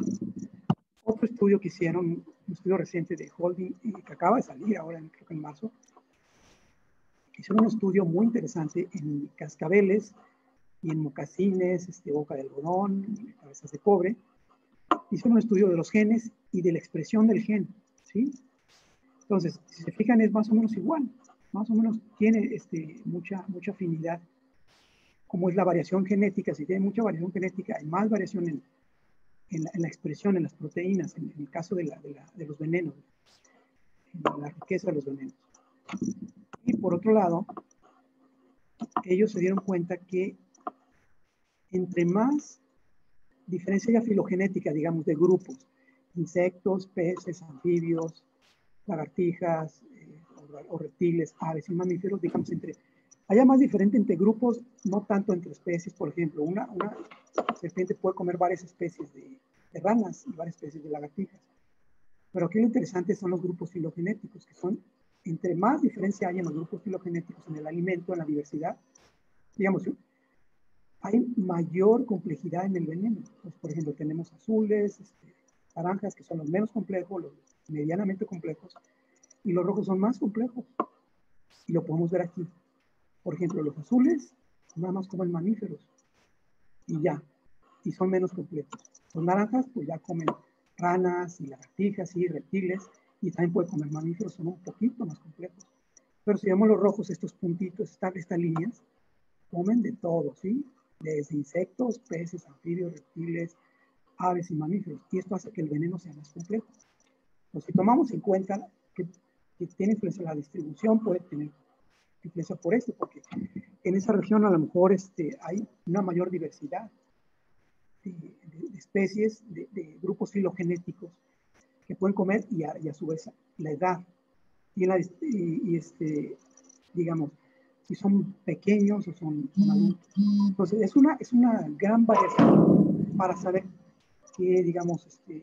Otro estudio que hicieron, un estudio reciente de Holding, que acaba de salir ahora, creo que en marzo, hicieron un estudio muy interesante en cascabeles y en mocasines, boca de algodón, cabezas de cobre. Hicieron un estudio de los genes y de la expresión del gen, ¿sí? Entonces, si se fijan, es más o menos igual, más o menos tiene mucha afinidad. Como es la variación genética, si tiene mucha variación genética, hay más variación en la expresión, en las proteínas, en el caso de los venenos, en la riqueza de los venenos. Y por otro lado, ellos se dieron cuenta que entre más diferencia ya filogenética, digamos, de grupos, insectos, peces, anfibios, lagartijas, o reptiles, aves y mamíferos, digamos, haya más diferente entre grupos, no tanto entre especies. Por ejemplo, una serpiente puede comer varias especies de ranas y varias especies de lagartijas. Pero aquí lo interesante son los grupos filogenéticos, que son, entre más diferencia hay en los grupos filogenéticos en el alimento, en la diversidad, digamos, hay mayor complejidad en el veneno. Pues, por ejemplo, tenemos azules, naranjas, que son los menos complejos, los medianamente complejos, y los rojos son más complejos. Y lo podemos ver aquí. Por ejemplo, los azules nada más comen mamíferos y ya, y son menos complejos. Los naranjas pues ya comen ranas y lagartijas y reptiles, y también pueden comer mamíferos, son un poquito más complejos. Pero si vemos los rojos, estos puntitos, estas líneas, comen de todo, ¿sí? Desde insectos, peces, anfibios, reptiles, aves y mamíferos. Y esto hace que el veneno sea más complejo. Pues si tomamos en cuenta que tiene influencia en la distribución, puede tener influencia por esto, porque en esa región a lo mejor hay una mayor diversidad de especies, de grupos filogenéticos que pueden comer, y a su vez la edad. Digamos, si son pequeños o son adultos. Entonces, es una gran variación para saber qué, digamos,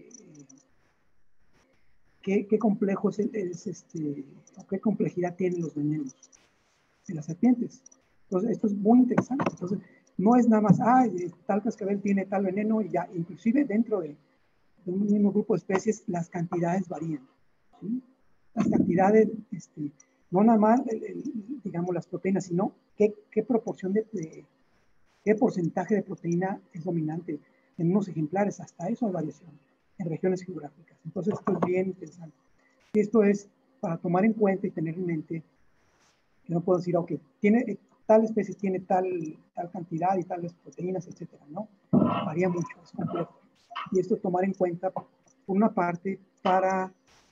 qué complejo o qué complejidad tienen los venenos de las serpientes. Entonces, esto es muy interesante. Entonces, no es nada más, tal cascabel tiene tal veneno y ya, inclusive dentro de un mismo grupo de especies, las cantidades varían, ¿sí? Las cantidades, no nada más, digamos, las proteínas, sino qué proporción qué porcentaje de proteína es dominante en unos ejemplares. Hasta eso hay variación en regiones geográficas. Entonces, esto es bien interesante. Y esto es para tomar en cuenta y tener en mente que no puedo decir, ok, tal especie tiene tal cantidad y tales proteínas, etcétera, ¿no? Varía mucho, es complejo. Y esto tomar en cuenta, por una parte, para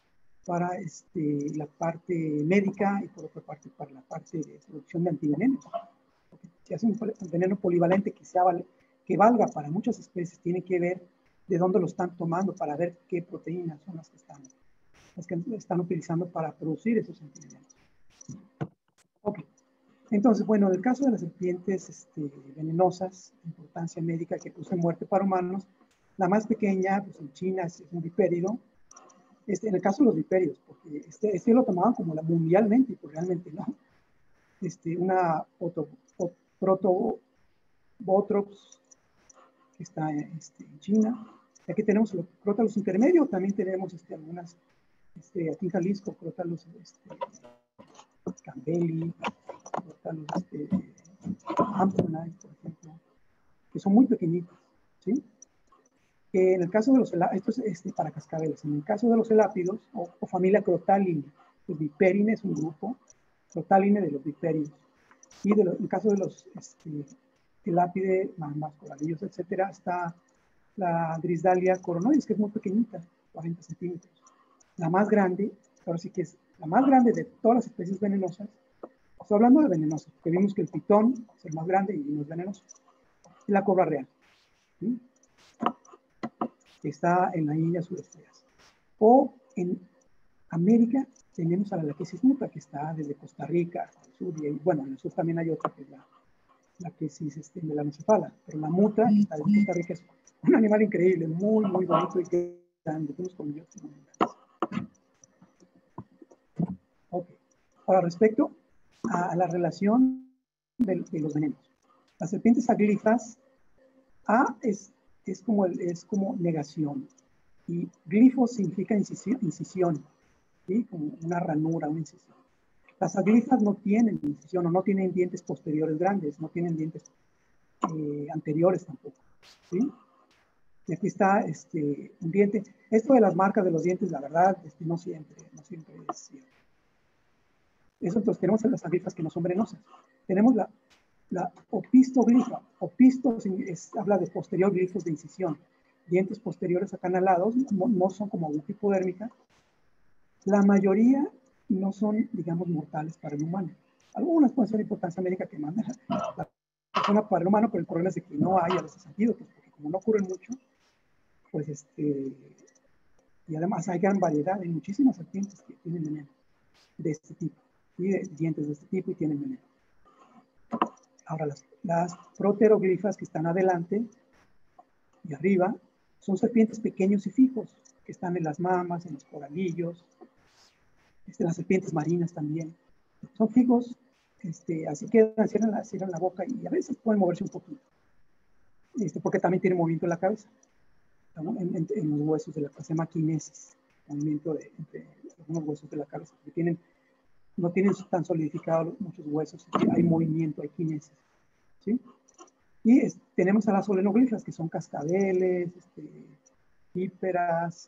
la parte médica, y por otra parte para la parte de producción de antivenenos. Porque si hace un veneno polivalente que valga para muchas especies, tiene que ver de dónde lo están tomando para ver qué proteínas son las que están utilizando para producir esos antivenenos. Ok. Entonces, bueno, en el caso de las serpientes venenosas, de importancia médica que producen muerte para humanos, la más pequeña, pues en China es un vipérido. En el caso de los vipéridos, porque lo tomaban como mundialmente, y pues realmente no. Una Protobotrops, que está en China. Aquí tenemos los Crotalus intermedios, también tenemos algunas, aquí en Jalisco, Crotalus Campbelli, Crotalus Amsonite, por ejemplo, que son muy pequeñitos, ¿sí? En el caso de los esto es para cascabeles. En el caso de los elápidos, o familia Crotalini, Los Viperine es un grupo, Protaline de los viperinos. Y en el caso de los Tilápide, más coralillos, etcétera, está la Drisdalia coronoides, que es muy pequeñita, 40 centímetros. La más grande, ahora sí que es la más grande de todas las especies venenosas. Estoy hablando de venenosas, porque vimos que el pitón es el más grande y no es venenoso. Y la cobra real, ¿sí? Que está en la India sudeste de Asia. O en América tenemos a la Lachesis muta, que está desde Costa Rica hasta el sur, y bueno, en el sur también hay otra, que es la Lachesis melanocephala, pero la muta, que está desde Costa Rica, es un animal increíble, muy, muy bonito y grande, unos colmillos muy grandes. Ok. Ahora, respecto a la relación de los venenos. Las serpientes aglifas, A es como negación, y glifo significa incisión, ¿sí? Como una ranura, una incisión. Las aglifas no tienen incisión o no tienen dientes posteriores grandes, no tienen dientes anteriores tampoco, ¿sí? Y aquí está un diente. Esto de las marcas de los dientes, la verdad, no siempre es cierto. Eso, entonces tenemos las aglifas que no son venenosas. Tenemos la opistoglifa. Opisto habla de posterior glifos de incisión. Dientes posteriores acanalados, no son como aguja hipodérmica. La mayoría no son, digamos, mortales para el humano. Algunas pueden ser de importancia médica que manda la persona para el humano, pero el problema es de que no hay a veces antídotos, porque como no ocurren mucho, pues y además hay gran variedad, hay muchísimas serpientes que tienen veneno de este tipo, y de dientes de este tipo y tienen veneno. Ahora, las proteroglifas que están adelante y arriba son serpientes pequeños y fijos, que están en las mamas, en los coralillos, las serpientes marinas también. Son fijos, así quedan, cierran la boca y a veces pueden moverse un poquito, porque también tienen movimiento en la cabeza, ¿no? En los huesos de la cabeza, se llama quinesis, movimiento entre algunos huesos de la cabeza, porque no tienen tan solidificados muchos huesos, hay movimiento, hay quinesis, ¿sí? Y tenemos a las solenoglifas, que son cascabeles, híperas,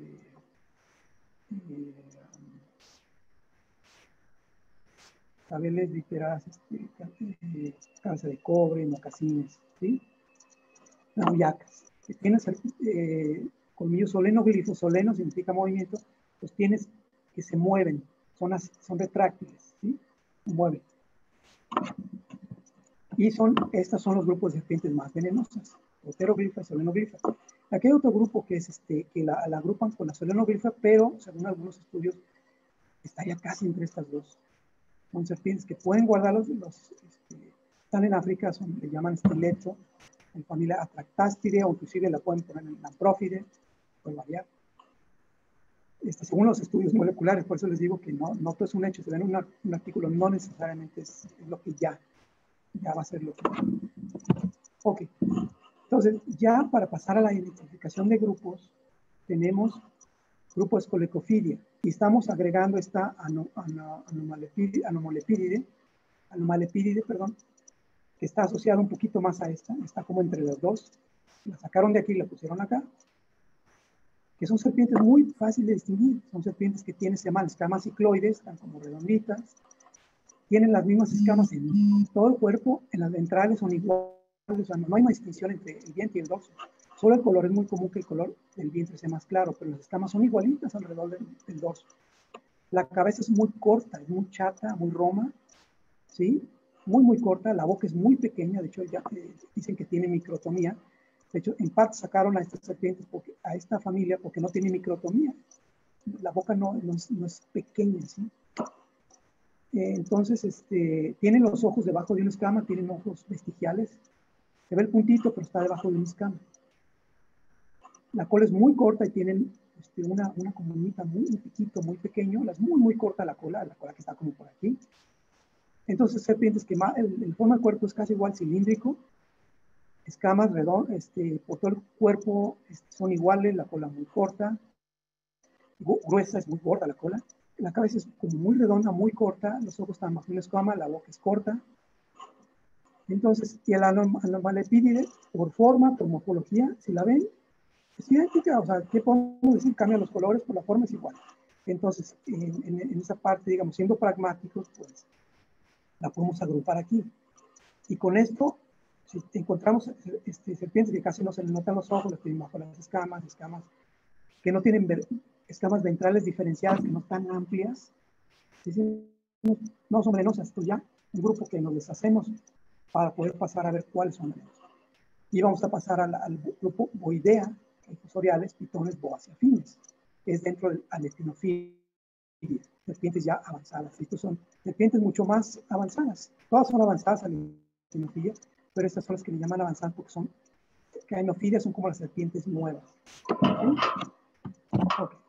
cascabeles, híperas, cabeza de cobre, mocasines, ¿sí? Nauyacas, que tienes colmillos solenoglifos, soleno significa movimiento, pues tienes que se mueven, son retráctiles, ¿sí? Se mueven. Y estos son los grupos de serpientes más venenosas, proteroglifas, solenoglifas. Aquí hay otro grupo que es que la agrupan con la solenoglifa, pero según algunos estudios estaría casi entre estas dos. Son serpientes que pueden guardar están en África, le llaman estileto, en familia Atractástide, o inclusive la pueden poner en Lamprófide, puede variar. Según los estudios moleculares, por eso les digo que no todo es un hecho. Si ven un artículo, no necesariamente es lo que ya va a ser lo que... Ok, entonces ya para pasar a la identificación de grupos, tenemos grupo Scolecophidea, y estamos agregando esta anomalepidide, que está asociada un poquito más a está como entre las dos. La sacaron de aquí y la pusieron acá, que son serpientes muy fáciles de distinguir. Son serpientes que se llaman escamas cicloides, están como redonditas, tienen las mismas escamas en todo el cuerpo, en las ventrales son iguales, o sea, no hay una distinción entre el vientre y el dorso. Solo el color es muy común que el color del vientre sea más claro, pero las escamas son igualitas alrededor del dorso. La cabeza es muy corta, es muy chata, muy roma, ¿sí? Muy, muy corta. La boca es muy pequeña, de hecho ya dicen que tiene microtomía. De hecho, en parte sacaron a estas serpientes, a esta familia, porque no tiene microtomía. La boca no es pequeña, ¿sí? Entonces, tienen los ojos debajo de una escama, tienen ojos vestigiales. Se ve el puntito, pero está debajo de una escama. La cola es muy corta y tienen una comunita muy piquito, muy pequeño. Es muy, muy corta la cola que está como por aquí. Entonces, serpientes que el forma del cuerpo es casi igual, cilíndrico. Escamas redondas, por todo el cuerpo son iguales, la cola muy corta. Gruesa, es muy gorda la cola. La cabeza es como muy redonda, muy corta. Los ojos están bajo una escama, la boca es corta. Entonces, y el anomalepidide, por forma, por morfología, si la ven, es idéntica. O sea, ¿qué podemos decir? Cambia los colores, por la forma es igual. Entonces, en esa parte, digamos, siendo pragmáticos, pues la podemos agrupar aquí. Y con esto, si encontramos serpientes que casi no se les notan los ojos, las tienen bajo las escamas que no tienen escamas ventrales diferenciadas, que no están amplias, no son venenosas, pues ya un grupo que nos deshacemos para poder pasar a ver cuáles son venenosas. Y vamos a pasar al grupo Boidea, fusoriales, pitones, boas y afines, que es dentro del Aletinofilia, serpientes ya avanzadas. Estos son serpientes mucho más avanzadas. Todas son avanzadas a Aletinofilia, pero estas son las que le llaman avanzadas porque son caenofilias, son como las serpientes nuevas. Okay.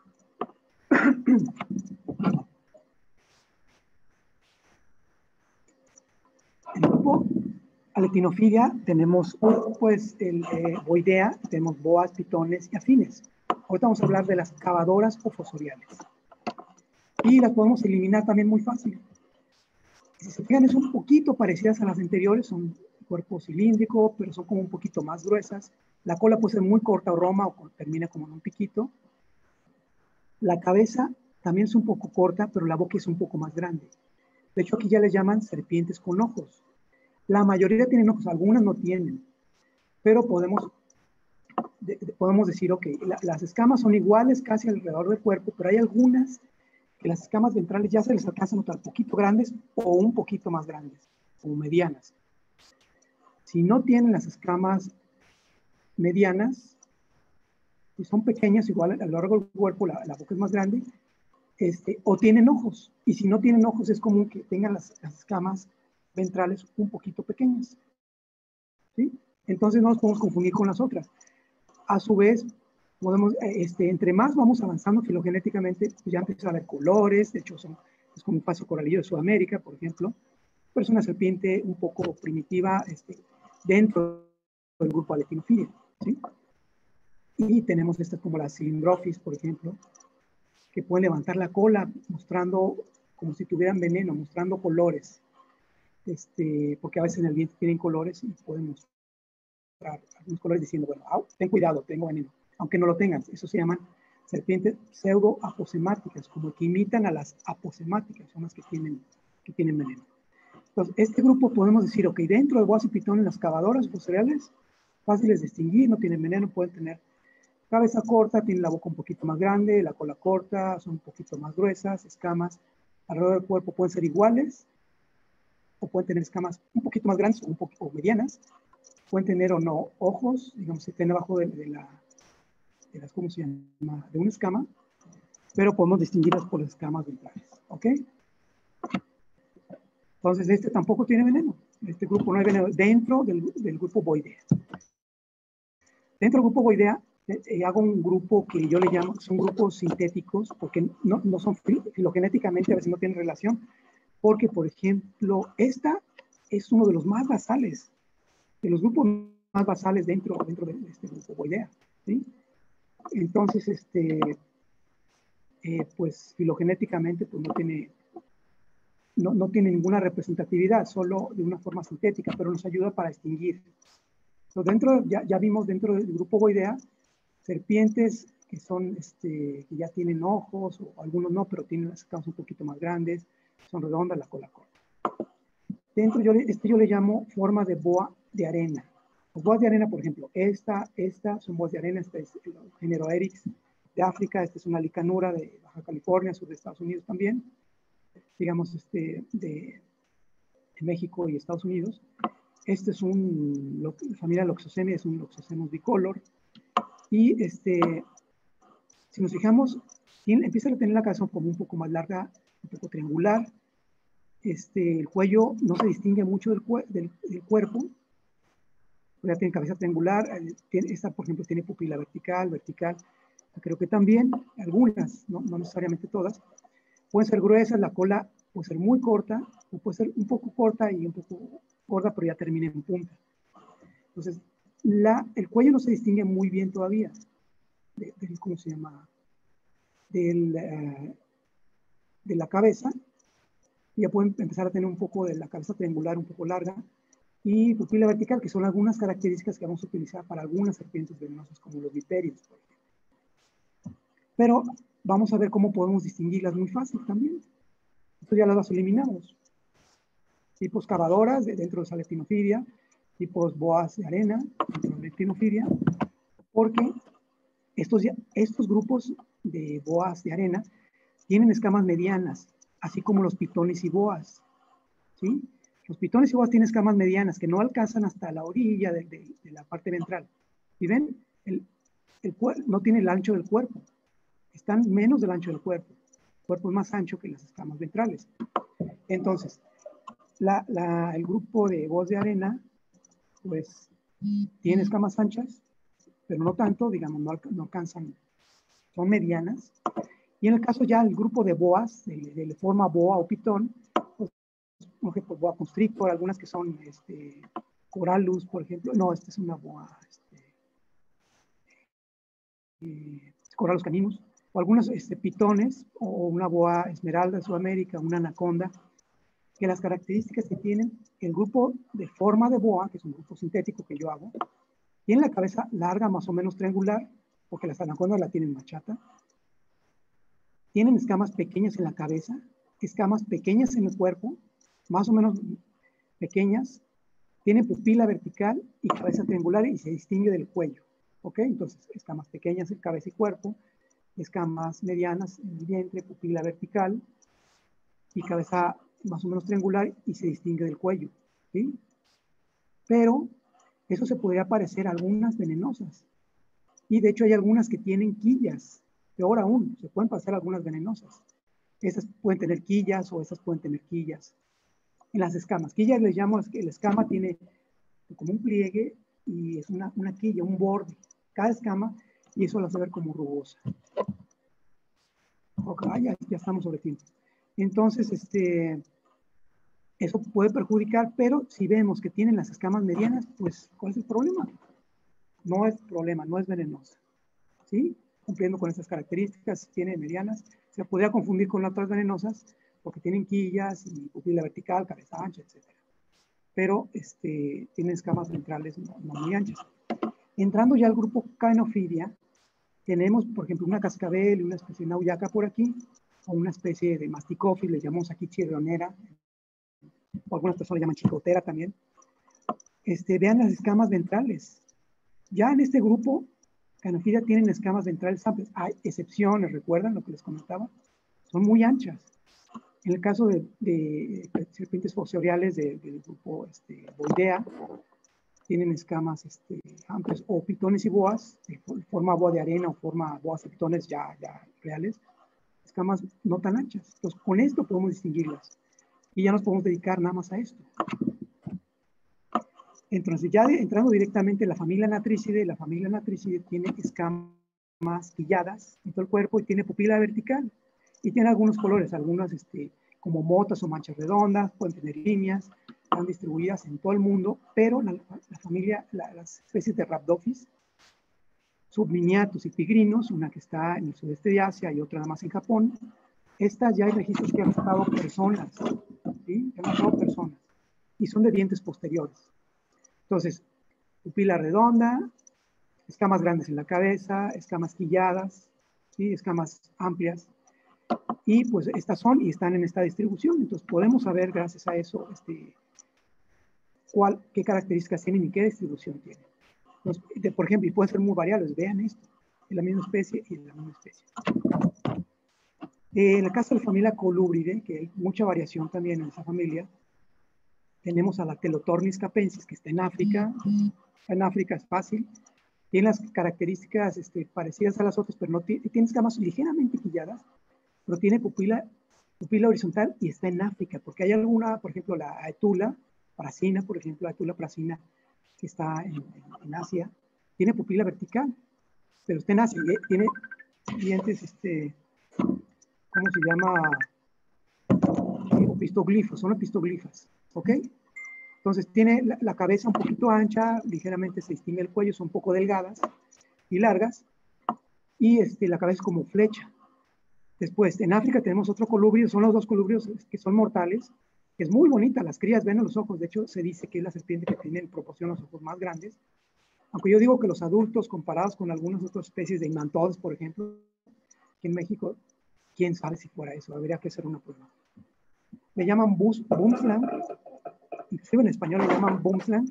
En el grupo Aletinofilia tenemos pues el Boidea, tenemos boas, pitones y afines. Ahorita vamos a hablar de las cavadoras o fosoriales. Y las podemos eliminar también muy fácil. Si se fijan, es un poquito parecidas a las anteriores, son cuerpo cilíndrico, pero son como un poquito más gruesas. La cola puede ser muy corta o roma o termina como en un piquito. La cabeza también es un poco corta, pero la boca es un poco más grande. De hecho, aquí ya les llaman serpientes con ojos. La mayoría tienen ojos, algunas no tienen, pero podemos decir, ok, las escamas son iguales casi alrededor del cuerpo, pero hay algunas que las escamas ventrales ya se les alcanzan a notar un poquito grandes o un poquito más grandes, o medianas. Si no tienen las escamas medianas, si son pequeñas, igual a lo largo del cuerpo la boca es más grande, o tienen ojos, y si no tienen ojos es común que tengan las escamas ventrales un poquito pequeñas, ¿sí? Entonces no nos podemos confundir con las otras. A su vez, podemos, entre más vamos avanzando filogenéticamente, pues ya empieza a haber colores. De hecho es como un paso coralillo de Sudamérica, por ejemplo, pero es una serpiente un poco primitiva dentro del grupo Aletinofilia, ¿sí? Y tenemos estas como las cilindrophis, por ejemplo, que pueden levantar la cola mostrando como si tuvieran veneno, mostrando colores, porque a veces en el vientre tienen colores y pueden mostrar algunos colores diciendo, bueno, ten cuidado, tengo veneno, aunque no lo tengan. Eso se llaman serpientes pseudo-aposemáticas, como que imitan a las aposemáticas, son las que tienen veneno. Entonces, este grupo podemos decir, ok, dentro de boas y pitones, las cavadoras fosoriales, fáciles de distinguir, no tienen veneno, pueden tener cabeza corta, tienen la boca un poquito más grande, la cola corta, son un poquito más gruesas, escamas alrededor del cuerpo pueden ser iguales, o pueden tener escamas un poquito más grandes o medianas, pueden tener o no ojos, digamos, se tiene abajo de las, ¿cómo se llama? De una escama, pero podemos distinguirlas por las escamas ventrales, ¿ok? Entonces, tampoco tiene veneno. Este grupo no hay veneno dentro del grupo Boidea. Dentro del grupo Boidea, hago un grupo que yo le llamo, son grupos sintéticos, porque no son filogenéticamente, a veces no tienen relación, porque, por ejemplo, esta es uno de los más basales, de los grupos más basales dentro de este grupo Boidea, ¿sí? Entonces, pues filogenéticamente, pues no tiene ninguna representatividad, solo de una forma sintética, pero nos ayuda para distinguir. Entonces, ya vimos dentro del grupo Boidea serpientes que son, que ya tienen ojos, o algunos no, pero tienen las escamas un poquito más grandes, son redondas, la cola corta. Dentro yo le llamo forma de boa de arena. Las boas de arena, por ejemplo, esta son boas de arena, este es el género Eryx de África, esta es una licanura de Baja California, sur de Estados Unidos también, digamos, de México y Estados Unidos. Este es la familia Loxosemi, es un Loxocemus bicolor. Y si nos fijamos, empieza a tener la cabeza como un poco más larga, un poco triangular. El cuello no se distingue mucho del cuerpo. Ya tiene cabeza triangular. Esta, por ejemplo, tiene pupila vertical. Creo que también, algunas, no necesariamente todas. Pueden ser gruesas, la cola puede ser muy corta, o puede ser un poco corta y un poco gorda, pero ya termina en punta. Entonces, el cuello no se distingue muy bien todavía ¿cómo se llama? De la cabeza. Ya pueden empezar a tener un poco de la cabeza triangular, un poco larga, y pupila vertical, que son algunas características que vamos a utilizar para algunas serpientes venenosas, como los viperios, por ejemplo. Pero vamos a ver cómo podemos distinguirlas muy fácil también. Esto ya las eliminamos. Tipos cavadoras dentro de Saletinofidia, tipos boas de arena dentro de Leptinofidia, porque estos grupos de boas de arena tienen escamas medianas, así como los pitones y boas, ¿sí? Los pitones y boas tienen escamas medianas que no alcanzan hasta la orilla de la parte ventral. ¿Y ven? No tiene el ancho del cuerpo, están menos del ancho del cuerpo. El cuerpo es más ancho que las escamas ventrales. Entonces, el grupo de boas de arena, pues, tiene escamas anchas, pero no tanto, digamos, no alcanzan, son medianas. Y en el caso ya el grupo de boas, de forma boa o pitón, pues, por ejemplo, boa constrictor, algunas que son corallus, por ejemplo. No, esta es una boa corallus caninus, o algunos pitones, o una boa esmeralda de Sudamérica, una anaconda, que las características que tienen el grupo de forma de boa, que es un grupo sintético que yo hago, tiene la cabeza larga, más o menos triangular, porque las anacondas la tienen machata. Tienen escamas pequeñas en la cabeza, escamas pequeñas en el cuerpo, más o menos pequeñas. Tienen pupila vertical y cabeza triangular y se distingue del cuello. ¿Ok? Entonces, escamas pequeñas en cabeza y cuerpo, escamas medianas en el vientre, pupila vertical y cabeza más o menos triangular y se distingue del cuello. ¿Sí? Pero eso se podría parecer a algunas venenosas. Y de hecho hay algunas que tienen quillas. Peor aún, se pueden parecer algunas venenosas. Esas pueden tener quillas o esas pueden tener quillas. En las escamas. Quillas les llamo, la escama tiene como un pliegue y es una quilla, un borde. Cada escama, y eso la hace ver como rugosa. Okay, ya estamos sobre tiempo. Entonces, eso puede perjudicar, pero si vemos que tienen las escamas medianas, pues, ¿cuál es el problema? No es problema, no es venenosa. ¿Sí? Cumpliendo con estas características, tiene medianas, se podría confundir con otras venenosas porque tienen quillas y pupila vertical, cabeza ancha, etc. Pero tienen escamas ventrales no muy anchas. Entrando ya al grupo Caenofidia, tenemos, por ejemplo, una cascabel y una especie de nauyaca por aquí, o una especie de masticófilo, le llamamos aquí chirrionera, o algunas personas le llaman chicotera también. Vean las escamas ventrales. Ya en este grupo, Caenofidia tienen escamas ventrales amplias. Hay excepciones, ¿recuerdan lo que les comentaba? Son muy anchas. En el caso de serpientes fossoriales del grupo Boidea, tienen escamas amplias, o pitones y boas, de forma boa de arena o forma boas y pitones ya reales, escamas no tan anchas. Entonces, con esto podemos distinguirlas. Y ya nos podemos dedicar nada más a esto. Entonces, ya entrando directamente en la familia Natricidae tiene escamas quilladas en todo el cuerpo y tiene pupila vertical. Y tiene algunos colores, algunas como motas o manchas redondas, pueden tener líneas, están distribuidas en todo el mundo, pero la familia, las especies de Rhabdophis, subminiatus y tigrinos, una que está en el sudeste de Asia y otra nada más en Japón, estas ya hay registros que han estado personas, ¿sí? Que han estado personas, y son de dientes posteriores. Entonces, pupila redonda, escamas grandes en la cabeza, escamas quilladas, ¿sí? Escamas amplias. Y pues estas son y están en esta distribución. Entonces podemos saber gracias a eso qué características tienen y qué distribución tienen. Entonces, por ejemplo, y pueden ser muy variables. Vean esto, de la misma especie y de la misma especie. En el caso de la familia Colubridae, que hay mucha variación también en esa familia, tenemos a la Telotornis capensis, que está en África. En África es fácil. Tiene las características parecidas a las otras, pero no tiene escamas ligeramente quilladas, pero tiene pupila horizontal y está en África, porque hay alguna, por ejemplo, la Aetula prasina, por ejemplo, la Aetula prasina, que está en Asia, tiene pupila vertical, pero está en Asia, y tiene dientes, ¿cómo se llama? Opistoglifos, son opistoglifas, ¿ok? Entonces tiene la cabeza un poquito ancha, ligeramente se distingue el cuello, son un poco delgadas y largas, y la cabeza es como flecha. Después, en África tenemos otro colubrio, son los dos colubrios que son mortales, que es muy bonita, las crías ven los ojos, de hecho se dice que es la serpiente que tiene en proporción los ojos más grandes, aunque yo digo que los adultos comparados con algunas otras especies de imantodes, por ejemplo, Aquí en México, quién sabe si fuera eso, habría que hacer una prueba. Le llaman Boomslang, inclusive en español le llaman Boomslang,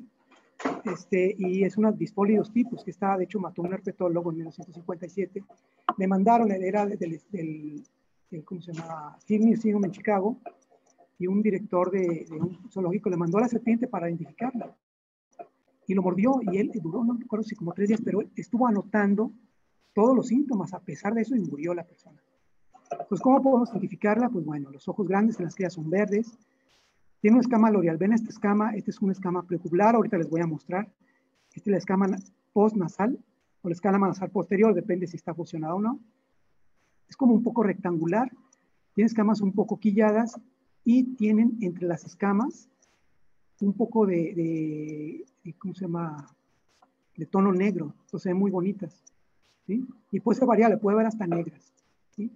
y es unos disfólidos tipos que está, de hecho, mató un herpetólogo en 1957. Le mandaron, era del ¿cómo se llama? Field Museum en Chicago, y un director de un zoológico le mandó a la serpiente para identificarla. Y lo mordió, y él duró, no recuerdo si como 3 días, pero estuvo anotando todos los síntomas. A pesar de eso, y murió la persona. Pues, ¿cómo podemos identificarla? Pues bueno, los ojos grandes, en las crías son verdes. Tiene una escama loreal. Ven esta escama, esta es una escama precular, ahorita les voy a mostrar. Esta es la escama postnasal, o la escama nasal posterior, depende si está fusionada o no. Es como un poco rectangular, tiene escamas un poco quilladas, y tienen entre las escamas un poco de ¿cómo se llama? De tono negro, entonces se ven muy bonitas, ¿sí? Y puede ser variable, puede ver hasta negras, ¿sí?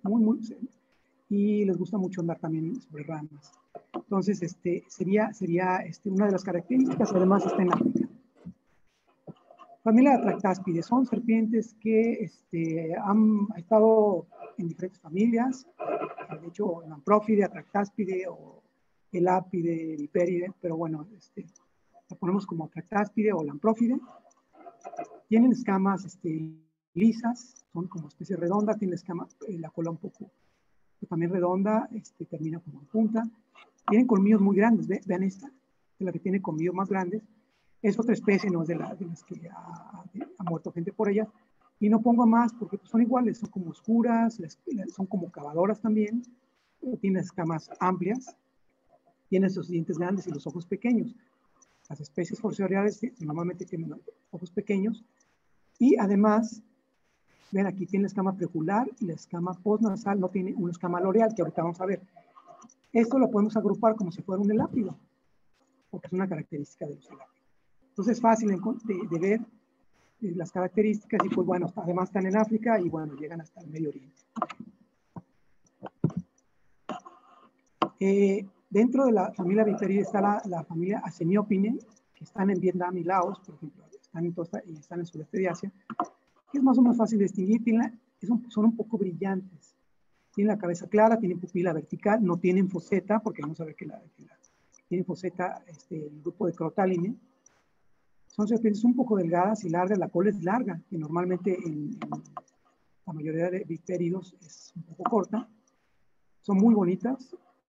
Y les gusta mucho andar también sobre ramas. Entonces, sería una de las características, además está en África. Familia de Atractáspides, son serpientes que han estado en diferentes familias, de hecho, Lamprófide, Atractáspide, o Elápide, Vipéride, pero bueno, la ponemos como Atractáspide o Lamprófide. Tienen escamas lisas, son como especie redonda, tiene la cola un poco también redonda, termina como en punta. Tienen colmillos muy grandes, vean esta, de la que tiene colmillos más grandes. Es otra especie, no es de las que ha muerto gente por ella. Y no pongo más porque pues, son iguales, son como oscuras, son como cavadoras también. Tienen escamas amplias, tienen sus dientes grandes y los ojos pequeños. Las especies forceoriales normalmente tienen ojos pequeños. Y además, ven aquí tiene la escama preocular y la escama postnasal no tiene una escama loreal, que ahorita vamos a ver. Esto lo podemos agrupar como si fuera un elápido, porque es una característica de los elápidos. Entonces es fácil de ver las características y pues bueno, además están en África y bueno, llegan hasta el Medio Oriente. Dentro de la familia Viperidae está la familia Aceniopine, que están en Vietnam y Laos, por ejemplo, están en el sureste de Asia, que es más o menos fácil de distinguir, son un poco brillantes. Tienen la cabeza clara, tienen pupila vertical, no tienen foseta, porque vamos a ver que tienen foseta el grupo de Crotaline. Son serpientes un poco delgadas y largas, la cola es larga, que normalmente en la mayoría de vipéridos es un poco corta. Son muy bonitas,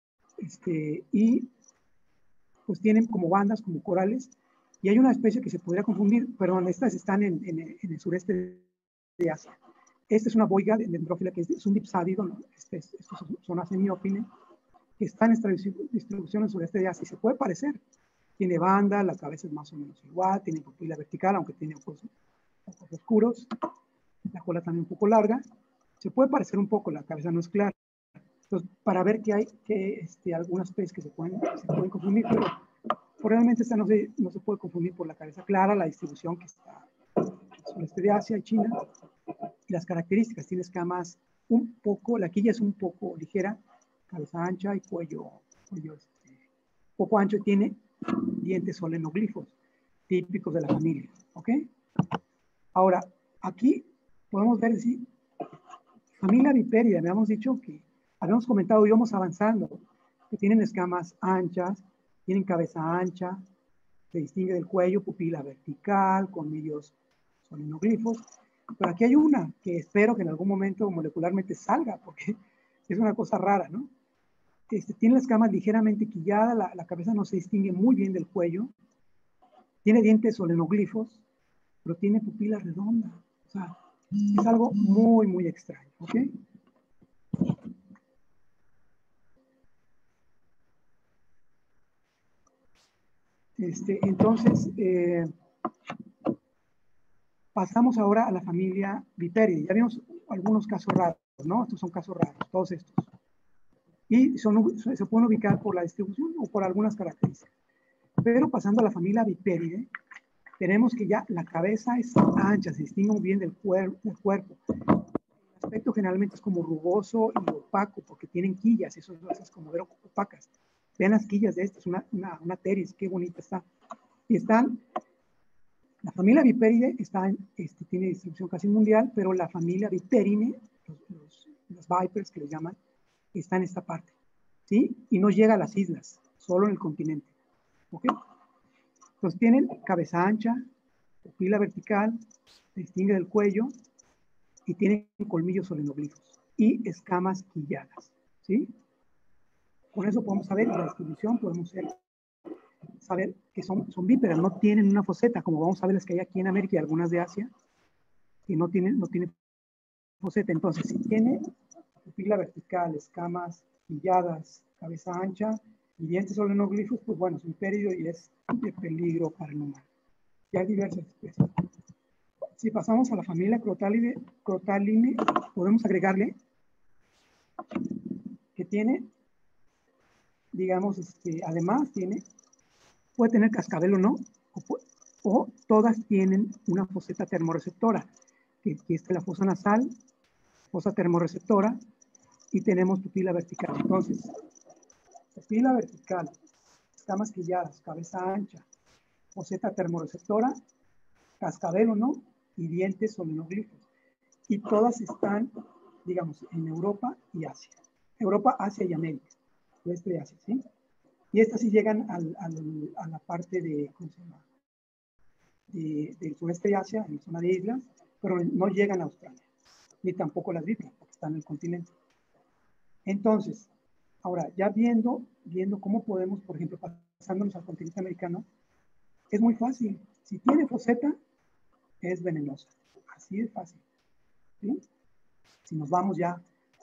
y pues tienen como bandas, como corales, y hay una especie que se podría confundir, perdón, estas están en el sureste de Asia. Esta es una boiga dendrófila que es un dipsádido, ¿no? Estos son Aceniopine, que están en distribución en el sureste de Asia y se puede parecer. Tiene banda, la cabeza es más o menos igual, tiene pupila vertical, aunque tiene ojos oscuros, la cola también un poco larga. Se puede parecer un poco, la cabeza no es clara. Entonces, para ver que hay algunas especies que se pueden confundir, pero realmente esta no se puede confundir por la cabeza clara, la distribución que está en el sureste de Asia y China. Y las características, tiene escamas un poco, la quilla es un poco ligera, cabeza ancha y cuello poco ancho, y tiene dientes solenoglifos, típicos de la familia, ¿ok? Ahora, aquí podemos ver si familia Viperidae, habíamos dicho que, habíamos comentado, íbamos avanzando, que tienen escamas anchas, tienen cabeza ancha, se distingue del cuello, pupila vertical, colmillos solenoglifos. Pero aquí hay una que espero que en algún momento molecularmente salga, porque es una cosa rara, ¿no? Tiene las escamas ligeramente quilladas, la cabeza no se distingue muy bien del cuello, tiene dientes solenoglifos, pero tiene pupila redonda. O sea, es algo muy, muy extraño, ¿ok? Entonces, pasamos ahora a la familia Viperidae. Ya vimos algunos casos raros, ¿no? Estos son casos raros, todos estos. Y se pueden ubicar por la distribución o por algunas características. Pero pasando a la familia Viperidae, tenemos que ya la cabeza es ancha, se distingue muy bien del cuerpo. El aspecto generalmente es como rugoso y opaco, porque tienen quillas, eso es como ver opacas. Vean las quillas de estas, una teris, qué bonita está. Y la familia Viperidae tiene distribución casi mundial, pero la familia Viperine, las vipers que les llaman, está en esta parte, ¿sí? Y no llega a las islas, solo en el continente, ¿ok? Entonces tienen cabeza ancha, pupila vertical, se distingue del cuello y tienen colmillos solenoglifos y escamas quilladas, ¿sí? Con eso podemos saber la distribución, podemos saber que son bípedas, no tienen una foseta, como vamos a ver las que hay aquí en América y algunas de Asia, que no tienen foseta. Entonces, si tiene pupila vertical, escamas quilladas, cabeza ancha y dientes solenoglifos, pues bueno, es un pélido y es de peligro para el humano. Y hay diversas especies. Si pasamos a la familia Crotalinae, podemos agregarle que tiene, digamos, además puede tener cascabel o no, o todas tienen una foseta termorreceptora, que es la fosa nasal, fosa termorreceptora, y tenemos pupila vertical. Entonces, pupila vertical, escamas quilladas, cabeza ancha, foseta termorreceptora, cascabel o no, y dientes solenoglifos. Y todas están, digamos, en Europa y Asia. Europa, Asia y América. Oeste de Asia, ¿sí? Y estas sí llegan a la parte de, ¿cómo se llama? Del sureste de Asia, en la zona de islas, pero no llegan a Australia, ni tampoco las víboras, porque están en el continente. Entonces, ahora, ya viendo cómo podemos, por ejemplo, pasándonos al continente americano, es muy fácil. Si tiene foseta, es venenosa. Así de fácil, ¿sí? Si nos vamos ya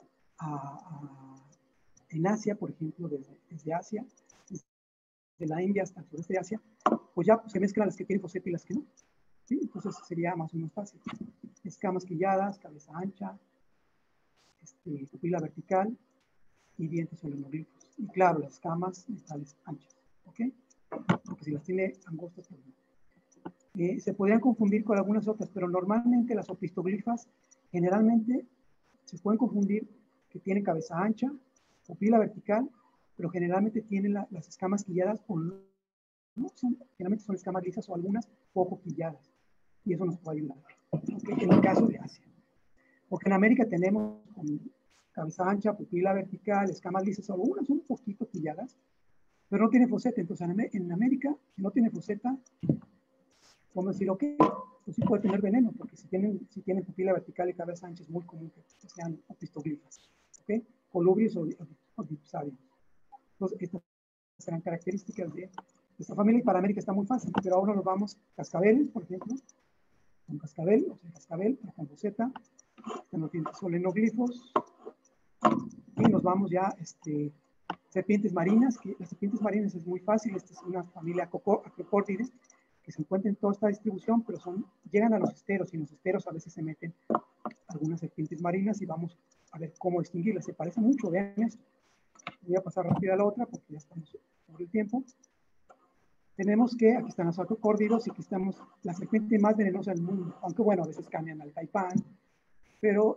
en Asia, por ejemplo, desde Asia, desde la India hasta el sureste de Asia, pues ya se mezclan las que tienen foseta y las que no, ¿sí? Entonces sería más o menos fácil. Escamas quilladas, cabeza ancha, pupila vertical y dientes solenoglifos. Y claro, las escamas dentales anchas, ¿ok? Porque si las tiene angostas, pues no. Se podrían confundir con algunas otras, pero normalmente las opistoglifas generalmente se pueden confundir que tienen cabeza ancha, pupila vertical, pero generalmente tienen las escamas quilladas o no, generalmente son escamas lisas o algunas poco quilladas. Y eso nos puede ayudar, ¿okay? En el caso de Asia. Porque en América tenemos cabeza ancha, pupila vertical, escamas lisas, algunas son un poquito quilladas, pero no tiene foseta. Entonces en América, si no tiene foseta, podemos decir, ok, pues sí puede tener veneno, porque si tienen pupila vertical y cabeza ancha es muy común que sean opistoglifas, ¿ok? Colubrios o dipsarios. Entonces, estas serán características de esta familia, y para América está muy fácil, pero ahora nos vamos cascabeles, por ejemplo, con cascabel, o sea, cascabel, con foseta, con los dientes solenoglifos, y nos vamos ya, serpientes marinas, que las serpientes marinas es muy fácil, esta es una familia Acropórdides, que se encuentra en toda esta distribución, pero llegan a los esteros, y en los esteros a veces se meten algunas serpientes marinas, y vamos a ver cómo distinguirlas. Se parece mucho, vean esto. Voy a pasar rápido a la otra, porque ya estamos sobre el tiempo. Tenemos que, aquí están los acropórdidos, y aquí estamos, la serpiente más venenosa del mundo, aunque bueno, a veces cambian al taipán, pero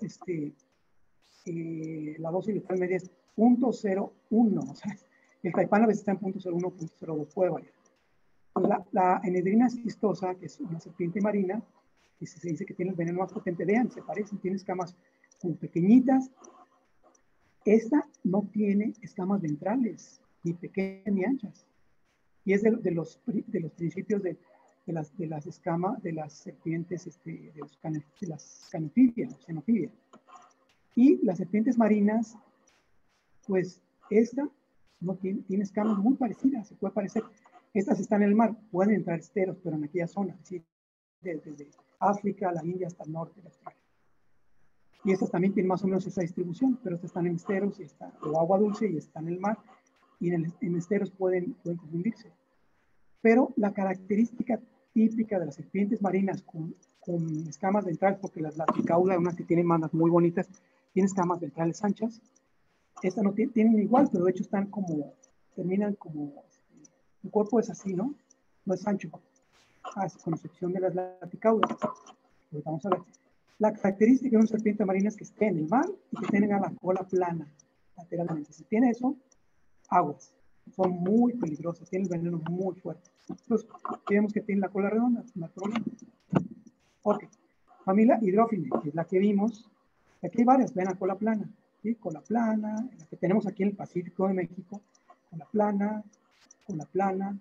la dosis letal media es 0.01, o sea, el taipán a veces está en 0.01, 0.02, puede variar. La enedrina cistosa, que es una serpiente marina, que se dice que tiene el veneno más potente, vean, se parecen, tiene escamas como pequeñitas. Esta no tiene escamas ventrales, ni pequeñas ni anchas. Y es de los principios de las escamas, de las serpientes, de las canofibias, xenofibias. Y las serpientes marinas, pues esta no tiene escamas muy parecidas, se puede parecer. Estas están en el mar, pueden entrar esteros, pero en aquella zona, ¿sí? Desde África, la India hasta el norte de Australia. Y estas también tienen más o menos esa distribución, pero estas están en esteros o agua dulce y están en el mar, y en esteros pueden confundirse. Pero la característica típica de las serpientes marinas con escamas ventrales, porque las Laticaula, unas que tienen mandas muy bonitas, tienen escamas ventrales anchas. Estas no tienen igual, pero de hecho terminan como, el cuerpo es así, ¿no? No es ancho, con excepción de las Laticaulas. Pues vamos a ver. La característica de una serpiente marina es que esté en el mar y que tenga la cola plana lateralmente. Si tiene eso, aguas. Son muy peligrosas, tienen el veneno muy fuerte. Entonces, vemos que tienen la cola redonda, no hay problema. Ok. Familia Hydrophile, que es la que vimos. Aquí hay varias, ven la cola plana. ¿sí? Cola plana, la que tenemos aquí en el Pacífico de México, cola plana, cola plana.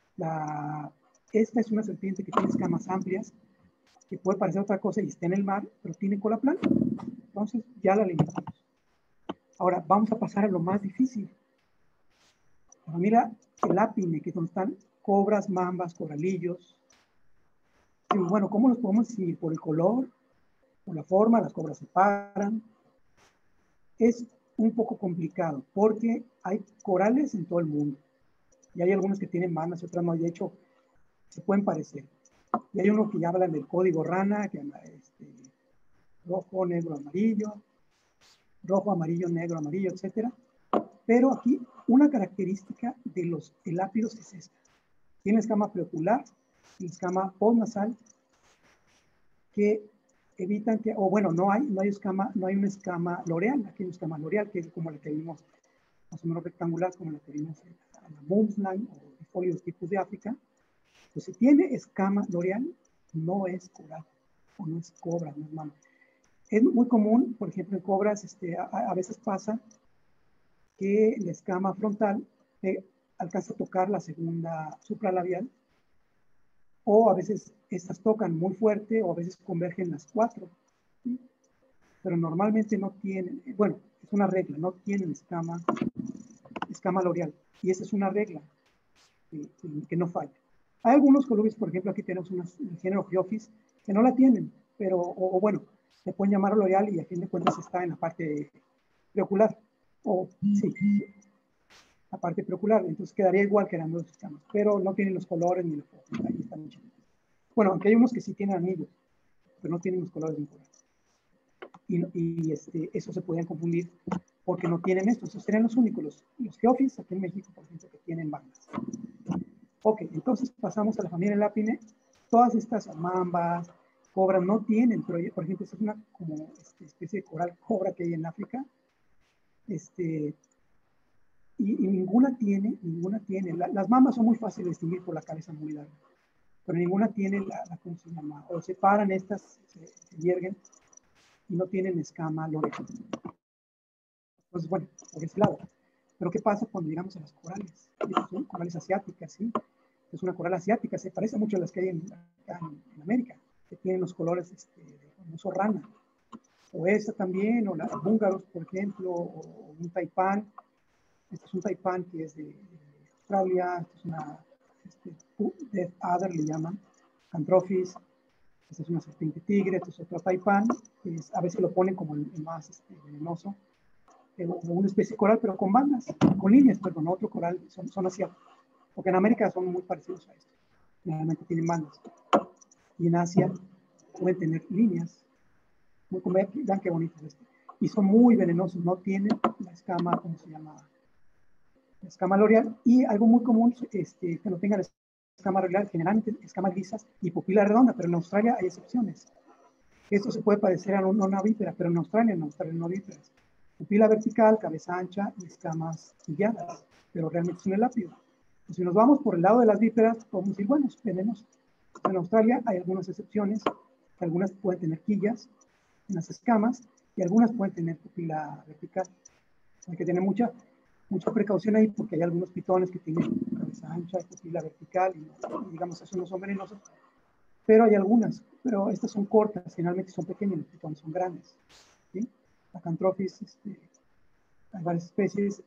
Esta es una serpiente que tiene escamas amplias, que puede parecer otra cosa y está en el mar, pero tiene cola plana. Entonces ya la limitamos. Ahora vamos a pasar a lo más difícil. Ahora, mira el ápine, que es donde están cobras, mambas, coralillos. Y bueno, ¿cómo los podemos distinguir? Por el color, por la forma, las cobras se paran. Es un poco complicado porque hay corales en todo el mundo. Y hay algunos que tienen bandas y otras no. De hecho, se pueden parecer. Y hay uno que ya hablan del código rana, que habla rojo, negro, amarillo, rojo, amarillo, negro, amarillo, etcétera. Pero aquí una característica de los elápidos es esta. Tiene escama preocular y escama postnasal que evitan que, o bueno, no hay una escama loreal. Aquí hay una escama loreal, que es como la que vimos, más o menos rectangular, como la que vimos en la Mumsline o el folio de tipos de África. Pues si tiene escama loreal, no es coral o no es cobra, no es mamba. Es muy común, por ejemplo, en cobras, a veces pasa que la escama frontal alcanza a tocar la segunda supralabial, o a veces estas tocan muy fuerte, o a veces convergen las cuatro, ¿sí? Pero normalmente no tienen, bueno, es una regla, no tienen escama loreal, y esa es una regla que no falla. Hay algunos colubrios, por ejemplo, aquí tenemos el género Geophis, que no la tienen, pero, o bueno, se pueden llamar loreal y a fin de cuentas está en la parte preocular, o sí, la parte preocular, entonces quedaría igual que eran dos escamas, pero no tienen los colores ni la forma, ahí están chiquitos. Bueno, aunque hay unos que sí tienen anillos, pero no tienen los colores ni colores. Y eso se podían confundir porque no tienen esto. Esos serían los únicos, los Geophis aquí en México, por ejemplo, que tienen bandas. Ok, entonces pasamos a la familia Lapine. Todas estas mambas, cobras no tienen, pero por ejemplo, esta es una como especie de coral cobra que hay en África. Y ninguna tiene. Las mambas son muy fáciles de distinguir por la cabeza muy larga, pero ninguna tiene ¿cómo se llama? O se paran estas, se hierguen y no tienen escama loreal. Entonces, bueno, por ese lado. Pero ¿qué pasa cuando llegamos a las corales? Son corales asiáticas, ¿sí? Es una coral asiática, se parece mucho a las que hay en América, que tienen los colores de famoso rana. O esa también, o las búngaros, por ejemplo, o un taipán. Este es un taipán que es de Australia, esta es una Death Adder, le llaman, Cantrophis. Esta es una serpiente tigre, este es otro taipán, que a veces lo ponen como el más venenoso. O una especie de coral, pero con bandas, con líneas, perdón, otro coral, son asiáticos. Porque en América son muy parecidos a esto. Generalmente tienen bandas. Y en Asia pueden tener líneas. Vean qué bonito es esto. Y son muy venenosos, no tienen la escama, ¿cómo se llama? La escama loreal. Y algo muy común, que no tengan escama loreal, generalmente escamas lisas y pupila redonda, pero en Australia hay excepciones. Esto se puede parecer a una vípera, pero en Australia no víperas. Pupila vertical, cabeza ancha y escamas quilladas, pero realmente es un elápido. Pues si nos vamos por el lado de las víperas, podemos decir, bueno, tenemos. En Australia hay algunas excepciones, algunas pueden tener quillas en las escamas y algunas pueden tener pupila vertical. Hay que tener mucha precaución ahí porque hay algunos pitones que tienen cabeza ancha y pupila vertical y digamos, esos no son venenosos. Pero hay algunas, pero estas son cortas, generalmente son pequeñas, los pitones son grandes, ¿sí? La Cantrophis, hay varias especies,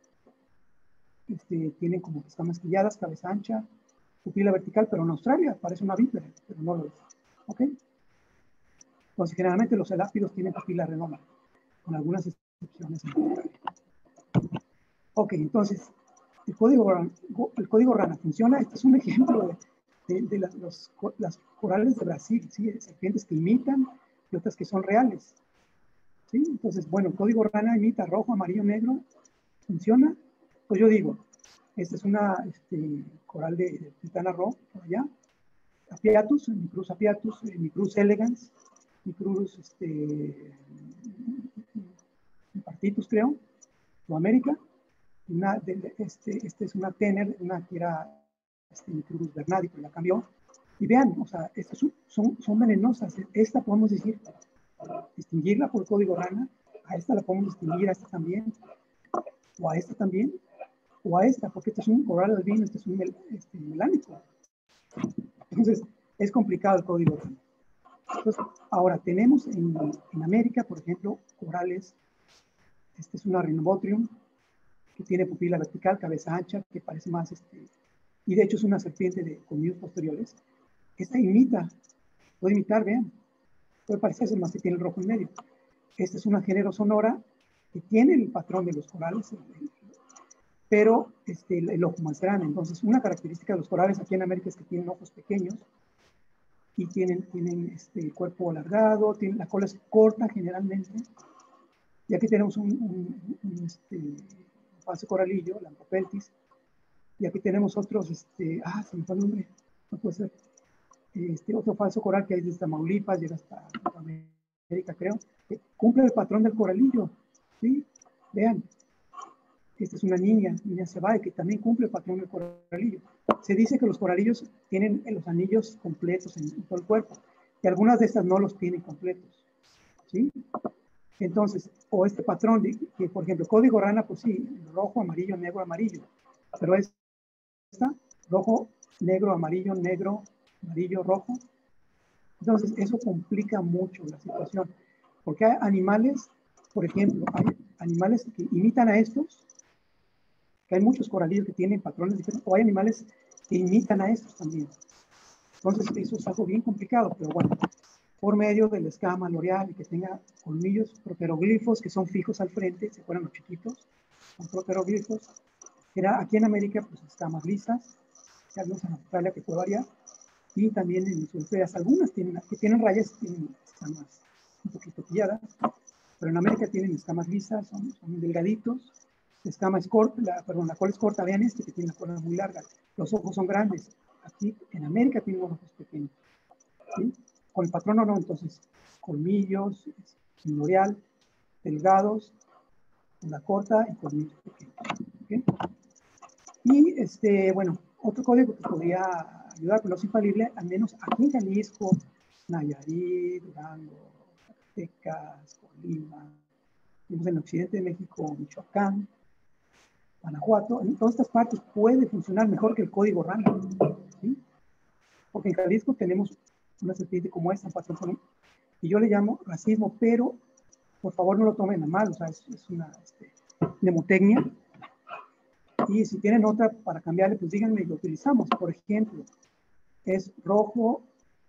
tienen como escamas quilladas, cabeza ancha, pupila vertical, pero en Australia parece una vípera, pero no lo es, ¿ok? Entonces, generalmente los elápidos tienen pupila redonda, con algunas excepciones en Australia. Ok, entonces, el código RANA funciona. Este es un ejemplo de las corales de Brasil, ¿sí? Serpientes que imitan y otras que son reales, ¿sí? Entonces, bueno, el código RANA imita rojo, amarillo, negro. ¿Funciona? Pues yo digo, esta es una coral de Titana Roo, por allá. Apiatus, Micrurus apiatus, Micrurus elegans, Micrurus partitus, creo, Sudamérica. Este es una tener, una que era Micrurus bernardi, pero la cambió. Y vean, o sea, estas son venenosas. Esta podemos decir, distinguirla por el código RANA, A esta la podemos distinguir, a esta también, o a esta también, o a esta, porque este es un coral albino, este es un melánico. Entonces, es complicado el código. Entonces, ahora tenemos en América, por ejemplo, corales. Este es una Rhinobotrium, que tiene pupila vertical, cabeza ancha, que parece más, y de hecho es una serpiente de colmillos posteriores. Esta imita, puede imitar, vean, puede parecerse más que tiene el rojo en medio. Esta es una género sonora que tiene el patrón de los corales, pero el ojo más grande. Entonces, una característica de los corales aquí en América es que tienen ojos pequeños y tienen el cuerpo alargado, la cola es corta generalmente. Y aquí tenemos un falso coralillo, Lampopeltis. Y aquí tenemos otros, se me fue el nombre, no puede ser. Otro falso coral que hay desde Tamaulipas, llega hasta América, creo, que cumple el patrón del coralillo. ¿Sí? Vean, esta es una niña Cebae, que también cumple el patrón del coralillo. Se dice que los coralillos tienen los anillos completos en todo el cuerpo, y algunas de estas no los tienen completos. ¿Sí? Entonces, o este patrón, que por ejemplo, código rana, pues sí, rojo, amarillo, negro, amarillo. Pero esta, rojo, negro, amarillo, rojo. Entonces, eso complica mucho la situación. Porque hay animales, por ejemplo, hay animales que imitan a estos, que hay muchos coralillos que tienen patrones diferentes, o hay animales que imitan a estos también. Entonces, eso es algo bien complicado, pero bueno, por medio de la escama L'Oreal y que tenga colmillos, proteroglifos que son fijos al frente, se fueran los chiquitos, son proteroglifos. Aquí en América, pues escamas lisas, que algunos en Australia que puede variar, y también en sus esferas, algunas que tienen rayas, tienen escamas un poquito pilladas, pero en América tienen escamas lisas, son delgaditos, la escama es corta, la cola es corta, vean que tiene la cola muy larga, los ojos son grandes, aquí en América tienen los ojos pequeños, ¿sí? Con el patrón o no, entonces, colmillos, L'Oreal, delgados, cola corta y colmillos pequeños, ¿okay? Y bueno, otro código que podría ayudar, pero no es infalible, al menos aquí en Jalisco, Nayarit, Durango, Zacatecas, Colima, en el occidente de México, Michoacán, Guanajuato, en todas estas partes puede funcionar mejor que el código rana, ¿sí? Porque en Jalisco tenemos una serpiente como esta, patrón, y yo le llamo racismo, pero por favor no lo tomen a mal, o sea, es una mnemotecnia. Y si tienen otra para cambiarle, pues díganme y lo utilizamos. Por ejemplo, es rojo,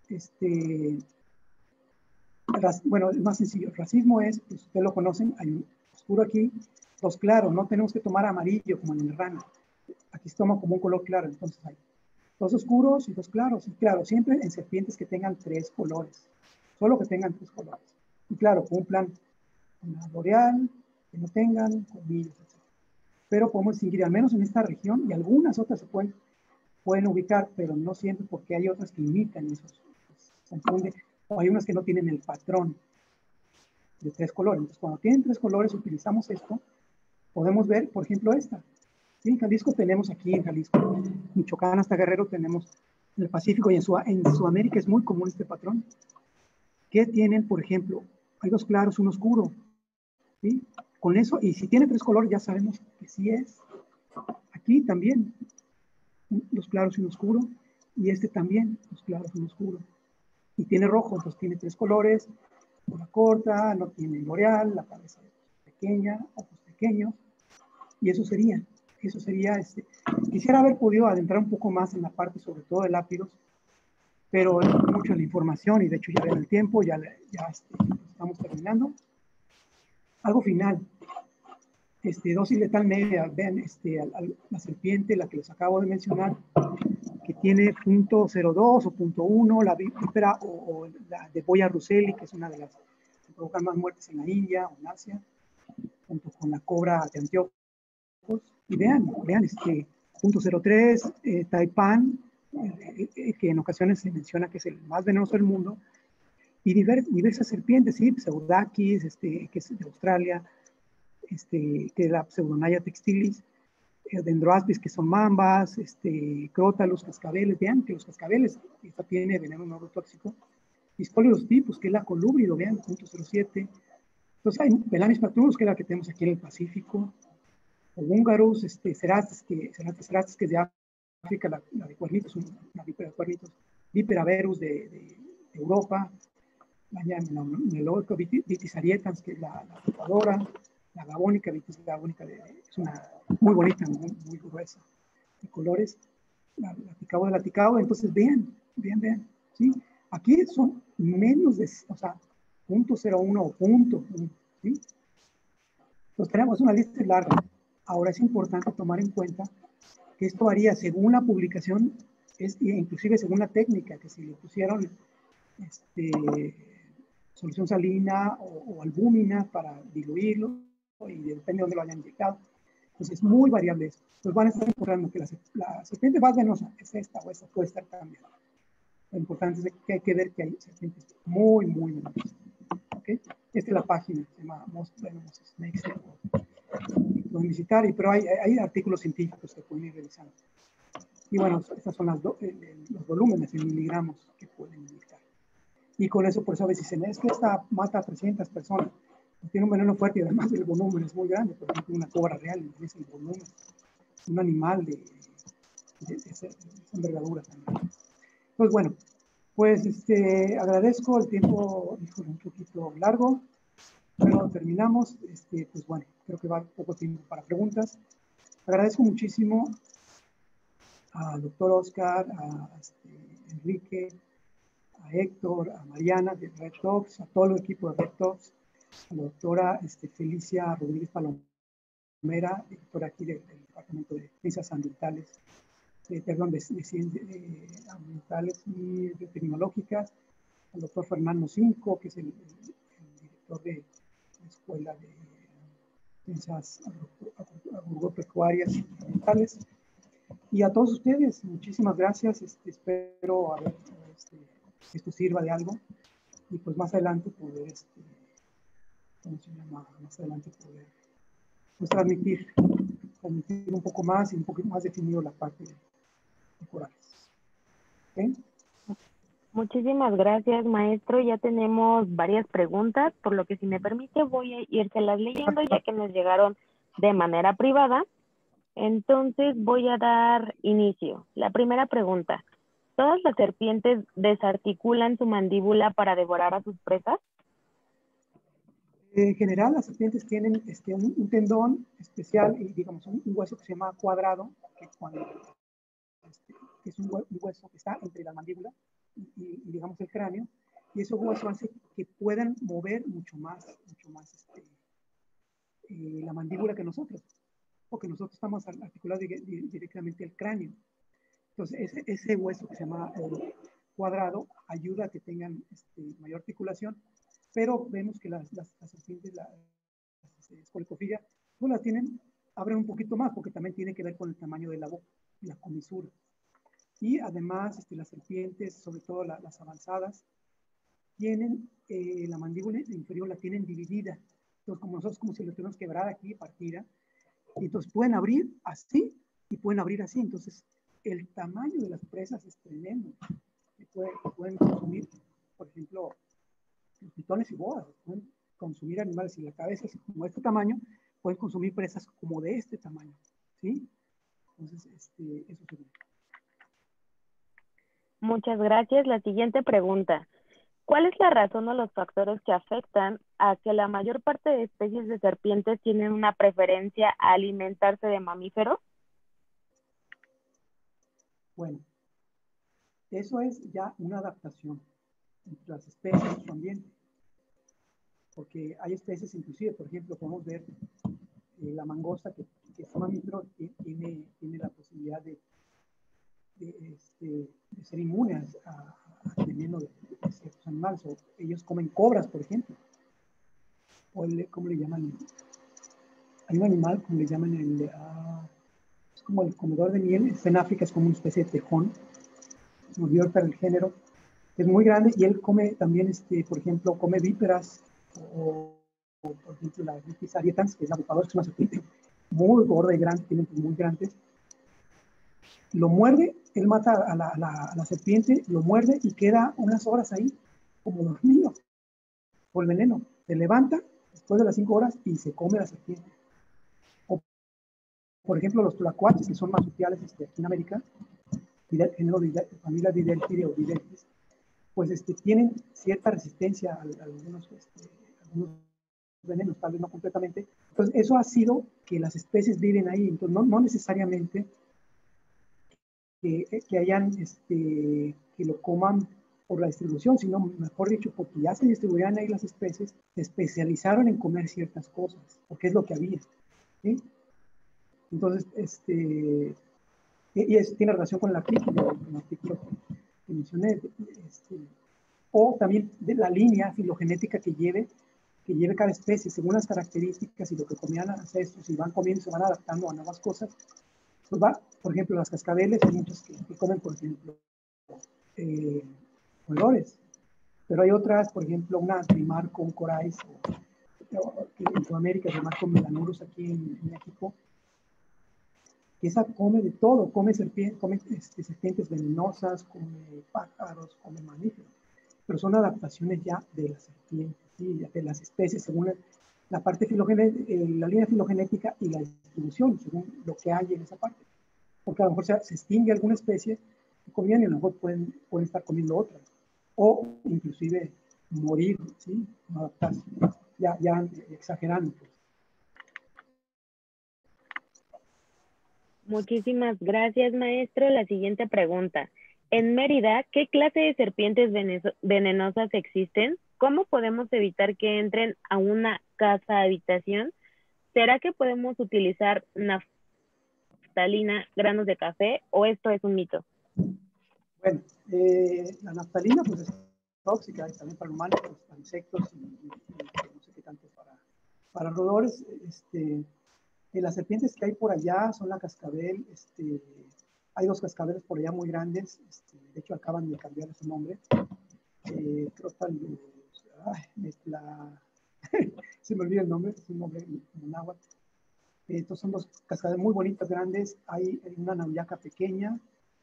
bueno, es más sencillo. Racismo es, pues ustedes lo conocen, hay un oscuro aquí, dos claros, no tenemos que tomar amarillo como en el rana. Aquí se toma como un color claro, entonces hay dos oscuros y dos claros. Y claro, siempre en serpientes que tengan tres colores, solo que tengan tres colores. Y claro, cumplan una L'Oreal, que no tengan colmillos, etc. Pero podemos distinguir, al menos en esta región, y algunas otras se pueden ubicar, pero no siempre, porque hay otras que imitan esos. Se confunde, o hay unas que no tienen el patrón de tres colores. Entonces, cuando tienen tres colores, utilizamos esto. Podemos ver, por ejemplo, esta. ¿Sí? En Jalisco tenemos aquí, en Jalisco, Michoacán hasta Guerrero tenemos en el Pacífico, y en Sudamérica es muy común este patrón. ¿Qué tienen, por ejemplo? Hay dos claros, uno oscuro. ¿Sí? Con eso, y si tiene tres colores, ya sabemos que sí es. Aquí también, los claros y un oscuro, y este también, los claros y un oscuro. Y tiene rojo, entonces tiene tres colores, cola corta, no tiene L'Oreal, la cabeza pequeña, ojos pequeños, y eso sería. Quisiera haber podido adentrar un poco más en la parte, sobre todo de lápidos, pero es mucha la información, y de hecho ya ven el tiempo, ya estamos terminando. Algo final. Dosis letal media, vean, la serpiente, la que les acabo de mencionar, que tiene 0.02 o 0.1, la vípera o la de Boya Russelli, que es una de las que provocan más muertes en la India o en Asia, junto con la cobra de anteojos. Y vean, 0.03, Taipan, que en ocasiones se menciona que es el más venenoso del mundo, y diversas serpientes, ¿sí? Pseudakis, que es de Australia, que es la Pseudonaya textilis, Dendroaspis, que son mambas, Crotalus, cascabeles. Vean que los cascabeles, esta tiene veneno neurotóxico. Dispolios tipus, que es la colúbrido, vean, 0.07, Entonces hay Belanis patulus, que es la que tenemos aquí en el Pacífico, Húngarus, Cerastes, que es de África, la de cuernitos, una vípera de cuernitos, Vipera verus de Europa, la Meloica Vitis arietans, que es la trepadora, la Gabónica, Vitis Gabónica, es una muy bonita, muy gruesa, de colores, la Ticao, entonces vean, ¿sí? Aquí son menos de, o sea, 0.01 o 0.1, ¿sí? Entonces tenemos una lista larga. Ahora es importante tomar en cuenta que esto varía según la publicación, inclusive según la técnica, que si le pusieron solución salina o albúmina para diluirlo, y depende de dónde lo hayan inyectado. Entonces es muy variable eso. Entonces van a estar encontrando que la serpiente más venosa es esta o esta, puede estar también. Lo importante es que hay que ver que hay serpientes muy venenosas. ¿Okay? Esta es la página, se llama Most Venomous Snakes. Pueden visitar, pero hay artículos científicos que pueden ir revisando. Y bueno, estas son los volúmenes en miligramos que pueden inyectar. Y con eso, por eso a veces dicen, es que esta mata a 300 personas. Tiene un veneno fuerte y además el volumen es muy grande. Por ejemplo, una cobra real, es el volumen. Un animal de esa envergadura también. Pues bueno, pues agradezco el tiempo, un poquito largo, pero terminamos. Pues bueno, creo que va poco tiempo para preguntas. Agradezco muchísimo al doctor Oscar, a Enrique, a Héctor, a Mariana de Red Talks, a todo el equipo de Red Talks, a la doctora Felicia Rodríguez Palomera, directora aquí del Departamento de Ciencias Ambientales, de Ciencias Ambientales y Biotecnológicas, al doctor Fernando Cinco, que es el director de la Escuela de Ciencias Agropecuarias y Ambientales. Y a todos ustedes, muchísimas gracias. Espero que esto sirva de algo y pues más adelante poder, más adelante poder pues, transmitir un poco más y un poco más definido la parte de corales. ¿Okay? Muchísimas gracias, maestro. Ya tenemos varias preguntas, por lo que si me permite voy a irselas leyendo ya que nos llegaron de manera privada. Entonces voy a dar inicio. La primera pregunta. ¿Todas las serpientes desarticulan su mandíbula para devorar a sus presas? En general, las serpientes tienen un tendón especial y digamos un hueso que se llama cuadrado, que es un hueso que está entre la mandíbula y digamos el cráneo, y ese hueso hace que puedan mover mucho más la mandíbula que nosotros, porque nosotros estamos articulados directamente al cráneo. Entonces, ese hueso que se llama cuadrado ayuda a que tengan mayor articulación, pero vemos que las serpientes, las Scolecophila, pues las abren un poquito más, porque también tiene que ver con el tamaño de la boca, la comisura. Y además, las serpientes, sobre todo las avanzadas, tienen la mandíbula inferior, la tienen dividida. Entonces, como nosotros, como si lo tuviéramos quebrada aquí, partida, y entonces pueden abrir así y pueden abrir así. Entonces, el tamaño de las presas es tremendo. Pueden consumir, por ejemplo, los pitones y boas, pueden consumir animales y la cabeza es como este tamaño, pueden consumir presas como de este tamaño, ¿sí? Entonces, eso sería. Muchas gracias. La siguiente pregunta. ¿Cuál es la razón o los factores que afectan a que la mayor parte de especies de serpientes tienen una preferencia a alimentarse de mamíferos? Bueno, eso es ya una adaptación entre las especies y su ambiente. Porque hay especies, inclusive, por ejemplo, podemos ver la mangosta, que es mamífero, tiene la posibilidad de ser inmune al veneno de ciertos animales. O ellos comen cobras, por ejemplo. O ¿cómo le llaman? Hay un animal, como le llaman, es como el comedor de miel. En África es como una especie de tejón. Se me olvidó ahorita el género. Es muy grande y él come también, por ejemplo, come víperas o por ejemplo, la Vitis arietans, que es la bupadora, es una serpiente muy gorda y grande, tiene muy grandes. Lo muerde, él mata a la serpiente, lo muerde y queda unas horas ahí, como dormido, por el veneno. Se levanta después de las 5 horas y se come la serpiente. O, por ejemplo, los tlacuaches, que son marsupiales aquí en América, género familia Didelphide o Didelphis, pues tienen cierta resistencia a algunos venenos, tal vez no completamente. Entonces, eso ha sido que las especies viven ahí. Entonces, no necesariamente que hayan, que lo coman por la distribución, sino, mejor dicho, porque ya se distribuían ahí las especies, se especializaron en comer ciertas cosas, porque es lo que había. ¿Sí? Entonces, tiene relación con el artículo que mencioné, o también de la línea filogenética que lleve cada especie, según las características y lo que comían ancestros, y van comiendo, se van adaptando a nuevas cosas. Pues por ejemplo, las cascabeles, hay muchas que comen, por ejemplo, colores, pero hay otras, por ejemplo, una trimarco, un corais, que en Sudamérica se llama melanurus aquí en México, que esa come de todo, come serpientes venenosas, come pájaros, come mamíferos, pero son adaptaciones ya de las serpientes, ¿sí? De las especies, según la parte la línea filogenética y la distribución, según lo que hay en esa parte. Porque a lo mejor se extingue alguna especie que comían y a lo mejor pueden estar comiendo otra, o inclusive morir, ¿sí? No adaptarse, ya exagerando, pues. Muchísimas gracias, maestro. La siguiente pregunta. En Mérida, ¿qué clase de serpientes venenosas existen? ¿Cómo podemos evitar que entren a una casa habitación? ¿Será que podemos utilizar naftalina, granos de café, o esto es un mito? Bueno, la naftalina pues es tóxica y también para humanos, para insectos y no sé qué tanto para roedores. Las serpientes que hay por allá son la cascabel. Hay 2 cascabeles por allá muy grandes. De hecho, acaban de cambiar su nombre. Creo que están se me olvida el nombre, es un nombre en náhuatl. Estos son 2 cascabeles muy bonitas, grandes. Hay una nauyaca pequeña,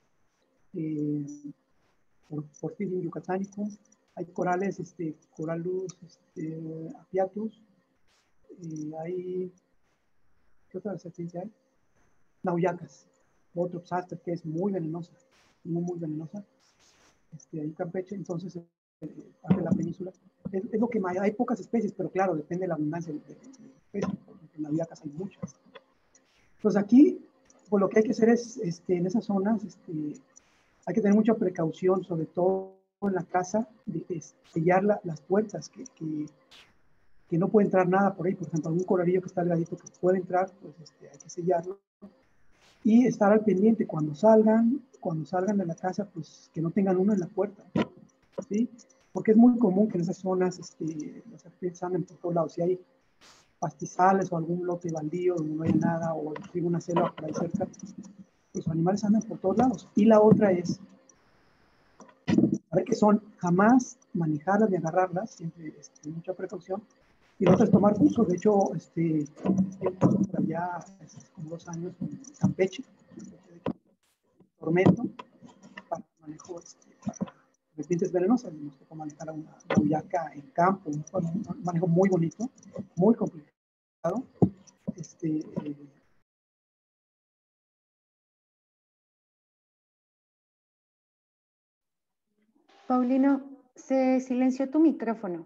Porphyrium yucatanicum. Hay corales, Corallus apiatus. Hay, ¿qué otra serpiente hay? Nauyacas, otro psaster, que es muy venenosa, muy venenosa, ahí en Campeche. Entonces, parte de la península, es lo que más, hay pocas especies, pero claro, depende de la abundancia de especies, porque en Nauyacas hay muchas. Entonces aquí, pues lo que hay que hacer es, en esas zonas, hay que tener mucha precaución, sobre todo en la casa, de sellar las puertas, que no puede entrar nada por ahí. Por ejemplo, algún coralillo que está delgadito que puede entrar, pues hay que sellarlo. Y estar al pendiente cuando salgan de la casa, pues que no tengan uno en la puerta, ¿sí? Porque es muy común que en esas zonas las serpientes anden por todos lados. Si hay pastizales o algún lote baldío donde no hay nada, o una selva por ahí cerca, pues los animales andan por todos lados. Y la otra es, a ver qué son, jamás manejarlas ni agarrarlas, siempre mucha precaución. Y la otra es tomar cursos. De hecho, por allá hace como 2 años en Campeche, Tormento, para manejo para serpientes venenosas. Nos tocó manejar a una nauyaca en campo, un manejo muy bonito, muy complicado. Paulino, se silenció tu micrófono.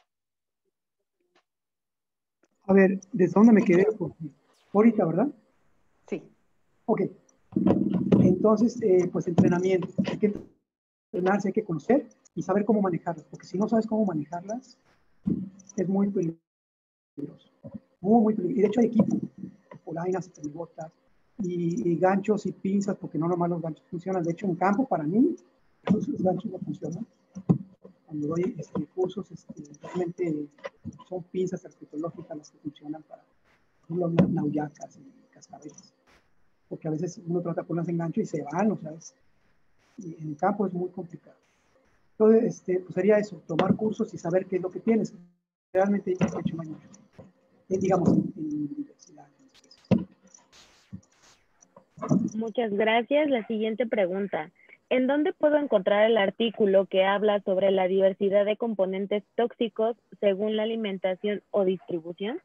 A ver, ¿desde dónde me quedé? Ahorita, ¿verdad? Sí. Ok. Entonces, pues entrenamiento. Hay que entrenarse, hay que conocer y saber cómo manejarlas, porque si no sabes cómo manejarlas, es muy peligroso. Muy peligroso. Y de hecho hay equipo, polainas, botas y ganchos y pinzas, porque no nomás los ganchos funcionan. De hecho, en campo, para mí, los ganchos no funcionan. Cuando doy cursos, realmente son pinzas herpetológicas las que funcionan para las nauyacas y cascabeles. Porque a veces uno trata de ponerlas en gancho y se van, o sea, y en el campo es muy complicado. Entonces, pues sería eso, tomar cursos y saber qué es lo que tienes. Realmente hay que hecho mucho, digamos, en universidad. Muchas gracias. La siguiente pregunta. ¿En dónde puedo encontrar el artículo que habla sobre la diversidad de componentes tóxicos según la alimentación o distribución?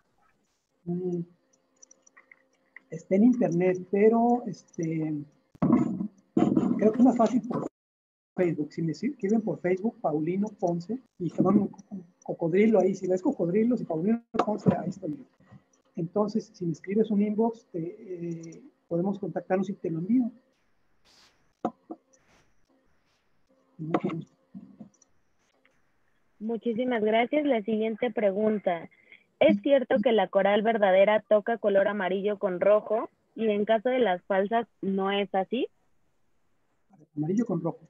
Está en internet, pero creo que es más fácil por Facebook. Si me escriben por Facebook, Paulino Ponce, y se llaman un cocodrilo ahí. Si ves cocodrilos y Paulino Ponce, ahí estoy yo. Entonces, si me escribes un inbox, podemos contactarnos y te lo envío. Mucho gusto. Muchísimas gracias. La siguiente pregunta. ¿Es cierto que la coral verdadera toca color amarillo con rojo y en caso de las falsas no es así? Amarillo con rojo.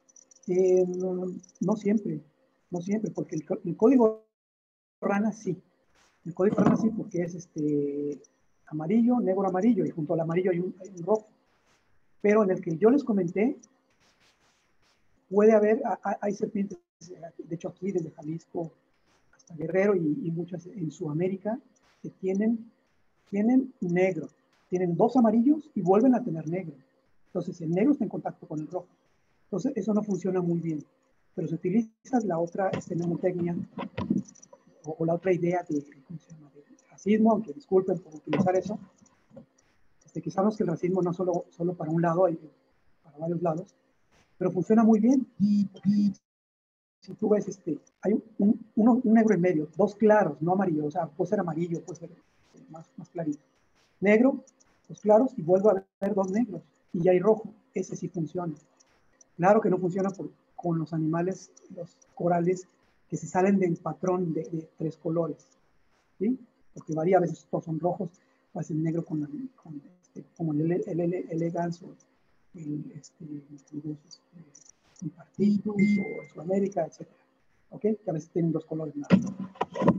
No siempre, no siempre, porque el código rana sí. El código rana sí, porque es amarillo, negro, amarillo, y junto al amarillo hay un rojo. Pero en el que yo les comenté, puede haber, hay serpientes, de hecho aquí desde Jalisco hasta Guerrero y muchas en Sudamérica, que tienen negro, tienen dos amarillos y vuelven a tener negro. Entonces el negro está en contacto con el rojo. Entonces eso no funciona muy bien. Pero si utilizas la otra mnemotecnia o la otra idea de, ¿cómo se llama?, de racismo, aunque disculpen por utilizar eso, que sabemos que el racismo no solo para un lado, hay para varios lados, pero funciona muy bien. Si tú ves, hay un negro en medio, dos claros, no amarillo, o sea, puede ser amarillo, puede ser más clarito. Negro, dos claros, y vuelvo a ver dos negros, y ya hay rojo, ese sí funciona. Claro que no funciona con los animales, los corales, que se salen del patrón de tres colores, ¿sí? Porque varía, a veces todos son rojos, o es el negro como el elegance, el partido, o Sudamérica, etc. ¿Ok? Que a veces tienen dos colores nada más.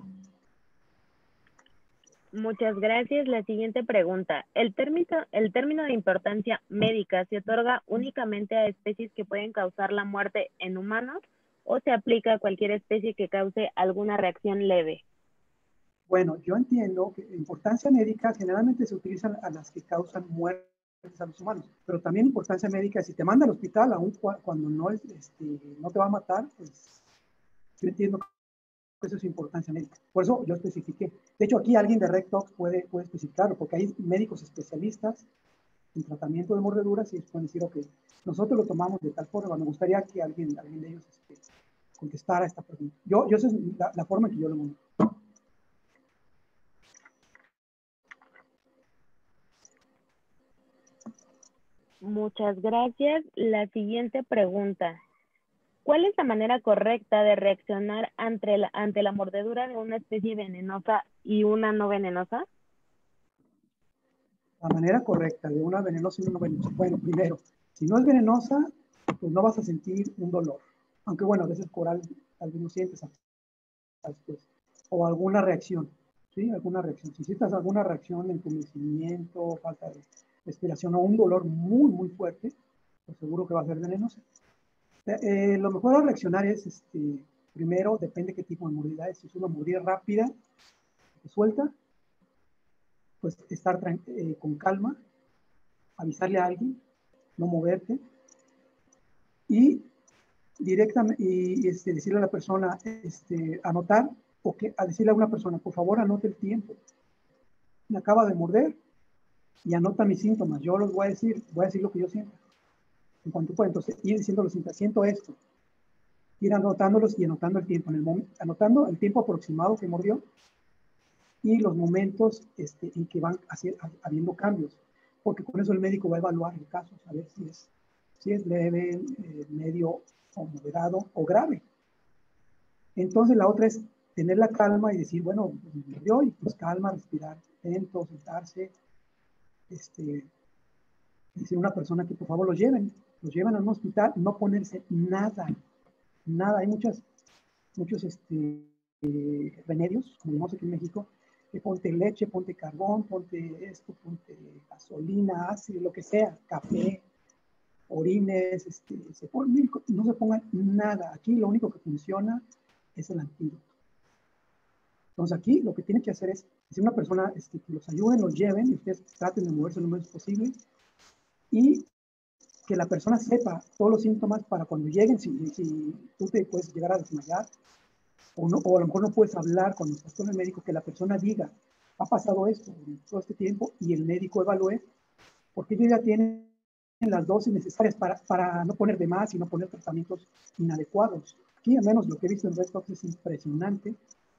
Muchas gracias. La siguiente pregunta. ¿El término de importancia médica se otorga únicamente a especies que pueden causar la muerte en humanos o se aplica a cualquier especie que cause alguna reacción leve? Bueno, yo entiendo que importancia médica generalmente se utilizan a las que causan muertes a los humanos, pero también importancia médica, si te manda al hospital, aun cuando no, no te va a matar, pues yo entiendo que eso es importancia médica. Por eso yo especifiqué. De hecho, aquí alguien de RecTalks puede especificarlo, porque hay médicos especialistas en tratamiento de mordeduras y pueden decir, ok, nosotros lo tomamos de tal forma. Me gustaría que alguien de ellos contestara esta pregunta. Esa es la forma en que yo lo monto. Muchas gracias. La siguiente pregunta. ¿Cuál es la manera correcta de reaccionar ante la mordedura de una especie venenosa y una no venenosa? La manera correcta de una venenosa y una no venenosa. Bueno, primero, si no es venenosa, pues no vas a sentir un dolor. Aunque bueno, a veces coral tal vez no sientes después. O alguna reacción, ¿sí? Alguna reacción. Si sientes alguna reacción, entumecimiento, falta de respiración o un dolor muy, muy fuerte, pues seguro que va a ser venenosa. Lo mejor a reaccionar es, primero, depende qué tipo de mordida es. Si es una mordida rápida, que suelta, pues estar con calma, avisarle a alguien, no moverte y directamente decirle a la persona, anotar o a decirle a una persona, por favor anote el tiempo. Me acaba de morder y anota mis síntomas. Yo los voy a decir lo que yo siento. En cuanto pueda, entonces ir diciendo los síntomas, siento esto, ir anotándolos y anotando el tiempo, anotando el tiempo aproximado que mordió y los momentos en que van habiendo cambios, porque con eso el médico va a evaluar el caso, a ver si es leve, medio o moderado o grave. Entonces la otra es tener la calma y decir, bueno, pues me dio y pues calma, respirar lento, sentarse, decir a una persona que por favor los lleven a un hospital, no ponerse nada, hay muchos remedios, como vemos aquí en México, que ponte leche, ponte carbón, ponte esto, ponte gasolina, ácido, lo que sea, café, orines, no se pongan nada. Aquí lo único que funciona es el antídoto. Entonces aquí lo que tienen que hacer es, si una persona que los ayuden, los lleven, y ustedes traten de moverse lo menos posible, y que la persona sepa todos los síntomas para cuando lleguen, si tú te puedes llegar a desmayar, o a lo mejor no puedes hablar cuando estás con el médico, que la persona diga, ha pasado esto en todo este tiempo, y el médico evalúe, porque ellos ya tienen las dosis necesarias para no poner de más y no poner tratamientos inadecuados. Aquí, al menos lo que he visto en Red Talks, es impresionante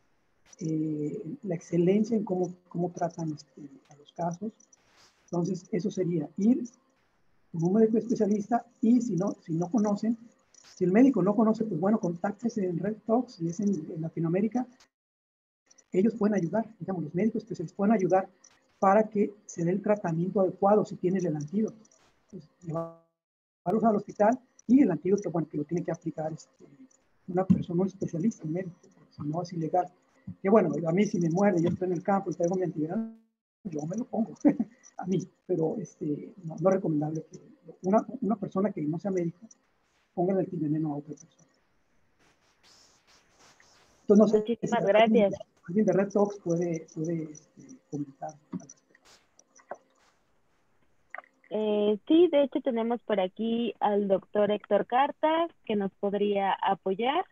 la excelencia en cómo tratan a los casos. Entonces, eso sería ir con un médico especialista, y si no conocen, si el médico no conoce, pues bueno, contáctese en Red Talks, si es en Latinoamérica, ellos pueden ayudar, digamos, los médicos especialistas pueden ayudar para que se dé el tratamiento adecuado si tienen el antídoto. Entonces, llevarlos al hospital, y el antídoto, bueno, que lo tiene que aplicar una persona, un especialista, un médico, porque si no es ilegal. Que bueno, a mí si me muerde, yo estoy en el campo y traigo mi antiviral, yo me lo pongo a mí, pero no es recomendable que una persona que no sea médico ponga el antiveneno a otra persona. Entonces, no sé Muchísimas si gracias. alguien de Red Talks puede comentar al respecto. Sí, de hecho tenemos por aquí al doctor Héctor Cartas, que nos podría apoyar.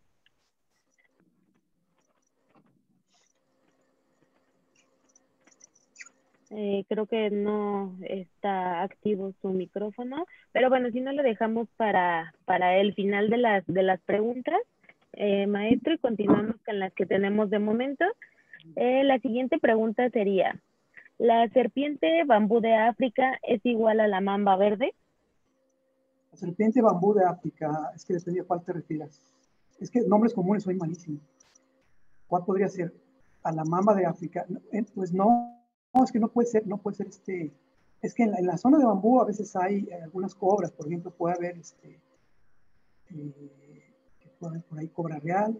Creo que no está activo su micrófono, pero bueno, si no lo dejamos para el final de las preguntas, maestro, y continuamos con las que tenemos de momento. La siguiente pregunta sería, ¿la serpiente bambú de África es igual a la mamba verde? La serpiente bambú de África, es que depende a cuál te refieras. Es que nombres comunes soy malísimo. ¿Cuál podría ser? A la mamba de África. Pues no, es que no puede ser es que en la zona de bambú a veces hay algunas cobras, por ejemplo, puede haber por ahí cobra real,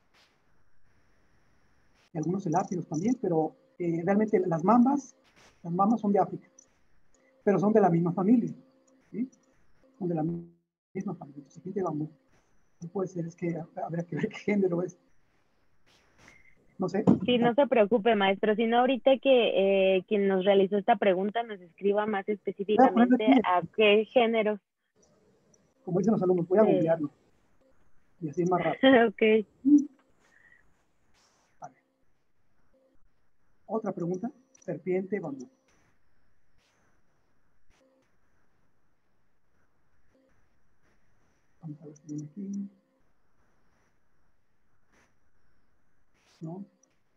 y algunos elápidos también, pero realmente las mambas son de África, pero son de la misma familia, ¿sí? Son de la misma familia, serpiente de bambú. No puede ser, es que habría que ver qué género es. No sé. Sí, no se preocupe, maestro, sino ahorita que quien nos realizó esta pregunta nos escriba más específicamente a qué género. Como dicen los alumnos, voy a googlearlo. Y así es más rápido. Ok. Vale. Otra pregunta. Serpiente bambú. Vamos a ver si viene aquí. No.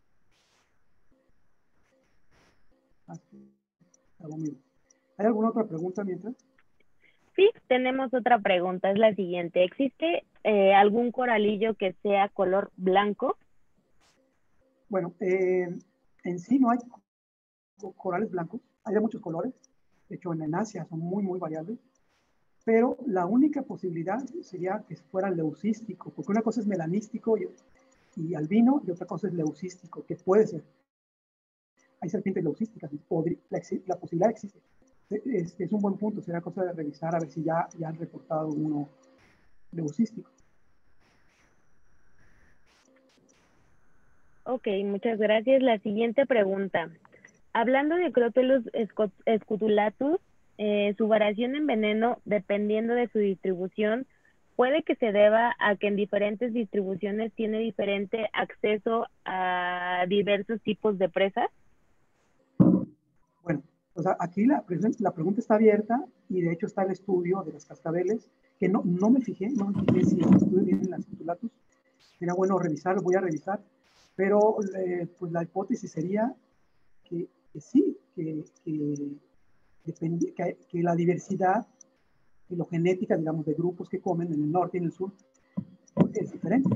¿Hay alguna otra pregunta mientras? Sí, tenemos otra pregunta, es la siguiente. ¿Existe algún coralillo que sea color blanco? Bueno, en sí no hay corales blancos, hay de muchos colores. De hecho, en Asia son muy, muy variables. Pero la única posibilidad sería que fuera leucístico, porque una cosa es melanístico y albino, y otra cosa es leucístico, que puede ser. Hay serpientes leucísticas, la posibilidad existe. Es un buen punto, será cosa de revisar a ver si ya han reportado uno leucístico. Ok, muchas gracias. La siguiente pregunta. Hablando de Crotalus scutulatus, su variación en veneno, dependiendo de su distribución, puede que se deba a que en diferentes distribuciones tiene diferente acceso a diversos tipos de presas. Bueno, o sea, aquí la pregunta está abierta, y de hecho está el estudio de las cascabeles, que no me fijé si el estudio viene en las scutulatus. Sería bueno revisar, voy a revisar, pero pues la hipótesis sería que sí, que la diversidad filogenética, digamos, de grupos que comen en el norte y en el sur es diferente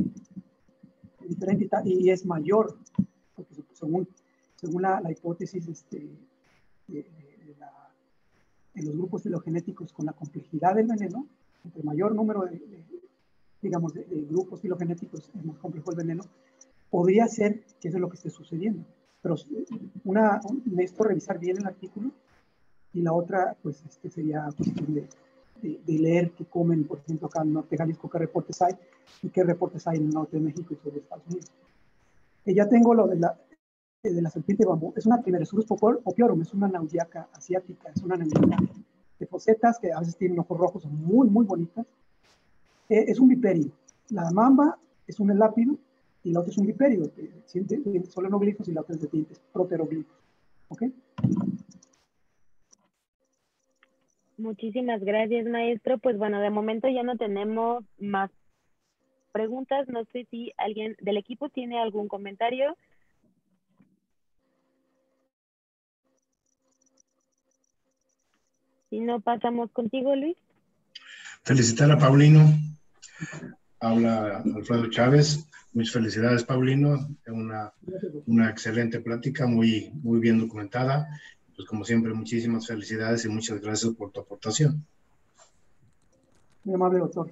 y es mayor, porque según la hipótesis de los grupos filogenéticos con la complejidad del veneno, entre mayor número digamos, de grupos filogenéticos es más complejo el veneno, podría ser que eso es lo que esté sucediendo. Pero necesito revisar bien el artículo, y la otra, pues, sería cuestión de leer qué comen, por ejemplo, acá en el norte de Jalisco, qué reportes hay, y qué reportes hay en el norte de México y sobre Estados Unidos. Ya tengo lo de la serpiente bambú. Es una Trimeresurus opiorum, es una nausiaca asiática, es una anemia tepocetas, que a veces tienen ojos rojos, son muy, muy bonitas. Es un viperio. La mamba es un elápido y la otra es un viperio, solenoglifos y la otra es de dientes, proteroglifos. ¿Ok? Muchísimas gracias, maestro. Pues bueno, de momento ya no tenemos más preguntas. No sé si alguien del equipo tiene algún comentario. Si no, pasamos contigo, Luis. Felicitar a Paulino. Habla Alfredo Chávez. Muchas felicidades, Paulino. Una excelente plática, muy bien documentada. Pues como siempre, muchísimas felicidades y muchas gracias por tu aportación. Muy amable, doctor.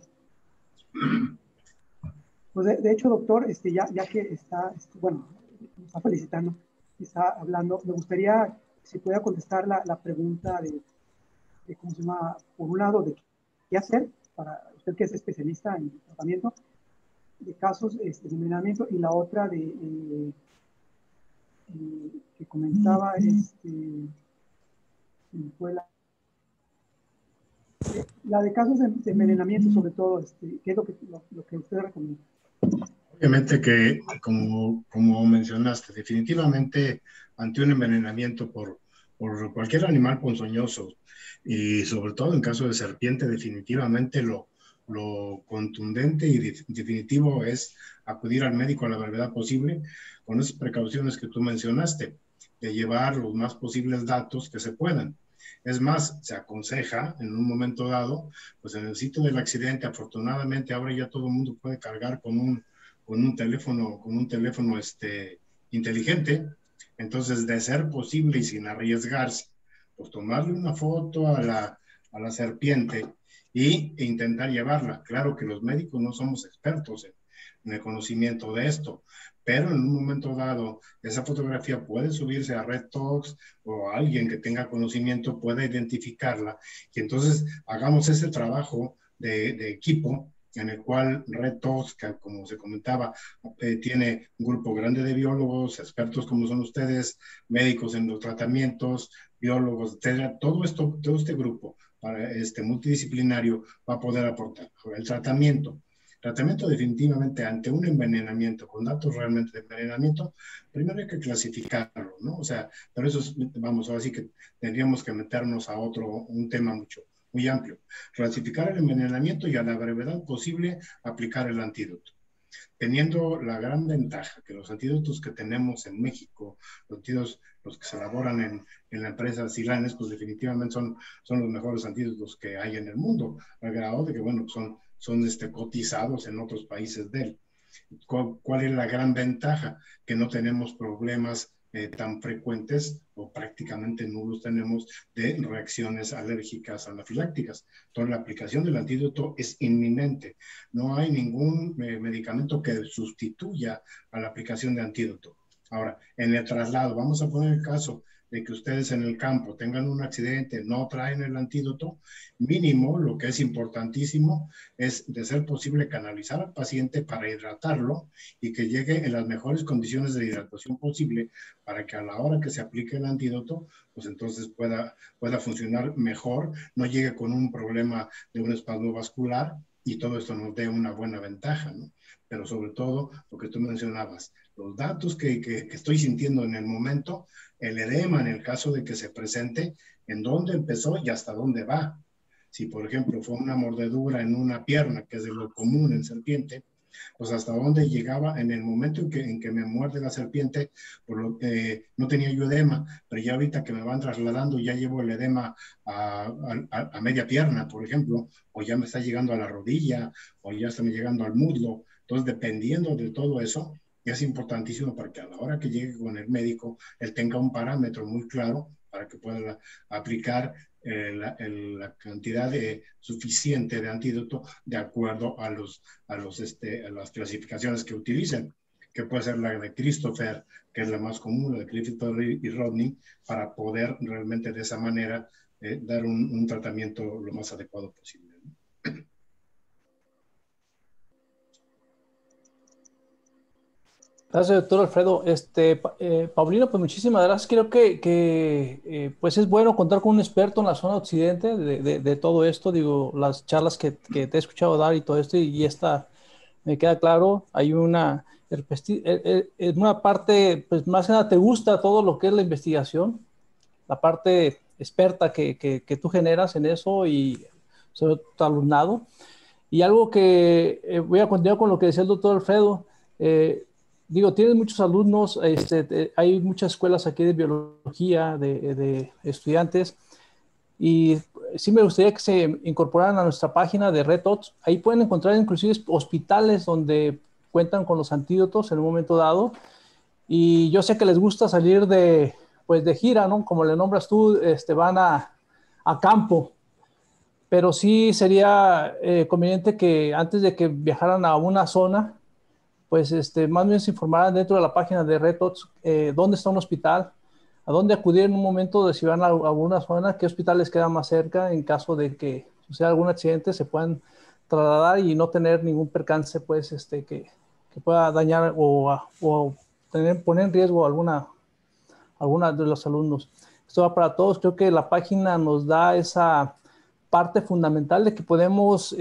Pues de hecho, doctor, ya que está, bueno, nos está felicitando, está hablando, me gustaría, si pudiera contestar la pregunta de, ¿cómo se llama? Por un lado, de qué hacer para usted que es especialista en tratamiento de casos de envenenamiento, y la otra que comentaba, fue la de casos de envenenamiento, sobre todo, ¿qué es lo que usted recomienda? Obviamente que, como mencionaste, definitivamente ante un envenenamiento por cualquier animal ponzoñoso, y sobre todo en caso de serpiente, definitivamente lo contundente y definitivo es acudir al médico a la brevedad posible, con esas precauciones que tú mencionaste, de llevar los más posibles datos que se puedan. Es más, se aconseja en un momento dado, pues en el sitio del accidente, afortunadamente ahora ya todo el mundo puede cargar con un teléfono inteligente. Entonces, de ser posible y sin arriesgarse, pues tomarle una foto a la serpiente e intentar llevarla. Claro que los médicos no somos expertos en el conocimiento de esto, pero en un momento dado, esa fotografía puede subirse a RedTalks, o alguien que tenga conocimiento pueda identificarla, y entonces hagamos ese trabajo de equipo, en el cual RedTalks, que como se comentaba, tiene un grupo grande de biólogos, expertos como son ustedes, médicos en los tratamientos, biólogos, etcétera. Todo este grupo multidisciplinario va a poder aportar. El tratamiento definitivamente ante un envenenamiento, con datos realmente de envenenamiento, primero hay que clasificarlo, ¿no? O sea, pero eso es, vamos, ahora sí que tendríamos que meternos a un tema muy amplio. Clasificar el envenenamiento y a la brevedad posible aplicar el antídoto, teniendo la gran ventaja que los antídotos que tenemos en México, los que se elaboran en la empresa Silanes, pues definitivamente son los mejores antídotos que hay en el mundo, al grado de que, bueno, son cotizados en otros países de él. ¿Cuál es la gran ventaja? Que no tenemos problemas tan frecuentes, o prácticamente nulos tenemos, de reacciones alérgicas anafilácticas. Entonces, la aplicación del antídoto es inminente. No hay ningún medicamento que sustituya a la aplicación de antídoto. Ahora, en el traslado, vamos a poner el caso de que ustedes en el campo tengan un accidente, no traen el antídoto, mínimo, lo que es importantísimo, es de ser posible canalizar al paciente para hidratarlo y que llegue en las mejores condiciones de hidratación posible, para que a la hora que se aplique el antídoto, pues entonces pueda funcionar mejor, no llegue con un problema de un espasmo vascular, y todo esto nos dé una buena ventaja, ¿no? Pero sobre todo, lo que tú mencionabas, los datos que estoy sintiendo en el momento, el edema en el caso de que se presente, en dónde empezó y hasta dónde va. Si, por ejemplo, fue una mordedura en una pierna, que es de lo común en serpiente, pues hasta dónde llegaba en el momento en que me muerde la serpiente, no tenía yo edema, pero ya ahorita que me van trasladando ya llevo el edema a media pierna, por ejemplo, o ya me está llegando a la rodilla, o ya está me llegando al muslo. Entonces, dependiendo de todo eso, es importantísimo para que a la hora que llegue con el médico, él tenga un parámetro muy claro para que pueda aplicar la cantidad suficiente de antídoto de acuerdo a las clasificaciones que utilicen, que puede ser la de Christopher, que es la más común, la de Christopher y Rodney, para poder realmente de esa manera dar un tratamiento lo más adecuado posible, ¿no? Gracias, doctor Alfredo. Paulino, pues muchísimas gracias. Creo que pues es bueno contar con un experto en la zona occidente de todo esto. Digo, las charlas que te he escuchado dar y todo esto, y esta me queda claro. Hay en una parte, pues más que nada te gusta todo lo que es la investigación, la parte experta que tú generas en eso y sobre tu alumnado. Y algo que voy a continuar con lo que decía el doctor Alfredo. eh, Digo, tienes muchos alumnos, hay muchas escuelas aquí de biología, de estudiantes, y sí me gustaría que se incorporaran a nuestra página de Red Dots. Ahí pueden encontrar inclusive hospitales donde cuentan con los antídotos en un momento dado. Y yo sé que les gusta salir pues de gira, ¿no? Como le nombras tú, van a campo, pero sí sería conveniente que antes de que viajaran a una zona, pues más bien se informaran dentro de la página de Red Dots dónde está un hospital, a dónde acudir en un momento de si van a alguna zona, qué hospitales quedan más cerca en caso de que suceda algún accidente, se puedan trasladar y no tener ningún percance, pues, que pueda dañar o poner en riesgo alguna de los alumnos. Esto va para todos. Creo que la página nos da esa parte fundamental de que podemos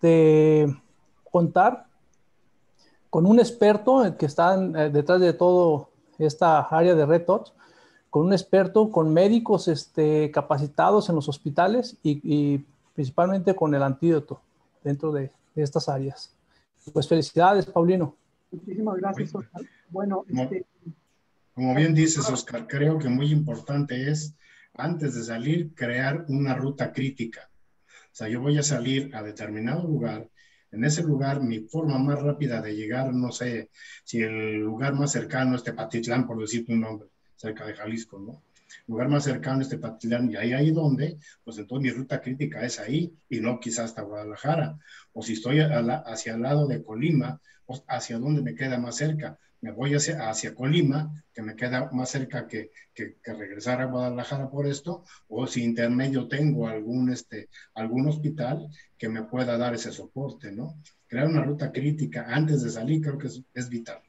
contar con un experto que está detrás de todo esta área de Red Dot, con un experto, con médicos capacitados en los hospitales y principalmente con el antídoto dentro de estas áreas. Pues felicidades, Paulino. Muchísimas gracias, Oscar. Bueno, como bien dices, Oscar, creo que muy importante es, antes de salir, crear una ruta crítica. O sea, yo voy a salir a determinado lugar. En ese lugar, mi forma más rápida de llegar, no sé, si el lugar más cercano es Tepatitlán, por decirte un nombre, cerca de Jalisco, ¿no? El lugar más cercano es Tepatitlán, y ahí donde, pues entonces mi ruta crítica es ahí, y no quizás hasta Guadalajara. O si estoy hacia el lado de Colima, pues hacia dónde me queda más cerca. Me voy hacia Colima, que me queda más cerca que regresar a Guadalajara por esto, o si intermedio tengo algún hospital que me pueda dar ese soporte, ¿no? Crear una ruta crítica antes de salir creo que es vital.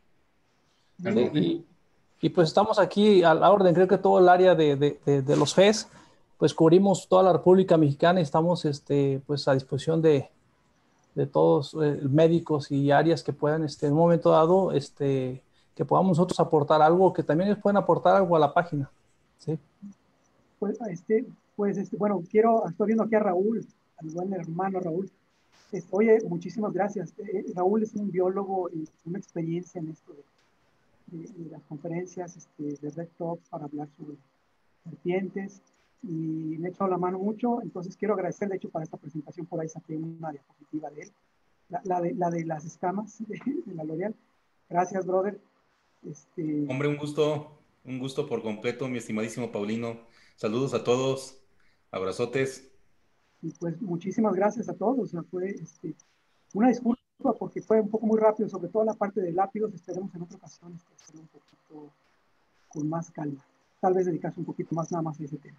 Y pues estamos aquí a la orden. Creo que todo el área de los FES, pues cubrimos toda la República Mexicana y estamos pues a disposición de todos médicos y áreas que puedan en un momento dado que podamos nosotros aportar algo, que también ellos pueden aportar algo a la página. ¿Sí? Pues, bueno, estoy viendo aquí a Raúl, al buen hermano Raúl. Oye, muchísimas gracias. Raúl es un biólogo y una experiencia en esto de las conferencias de Red Talks para hablar sobre serpientes, y me ha echado la mano mucho. Entonces quiero agradecer, de hecho, para esta presentación por ahí saqué una diapositiva de él, la de las escamas de la L'Oreal. Gracias, brother. Hombre, un gusto por completo, mi estimadísimo Paulino. Saludos a todos, abrazotes. Y pues muchísimas gracias a todos. O sea, fue una disculpa porque fue un poco muy rápido, sobre todo la parte de lápidos. Esperemos en otra ocasión hacerlo un poquito con más calma. Tal vez dedicarse un poquito más nada más a ese tema.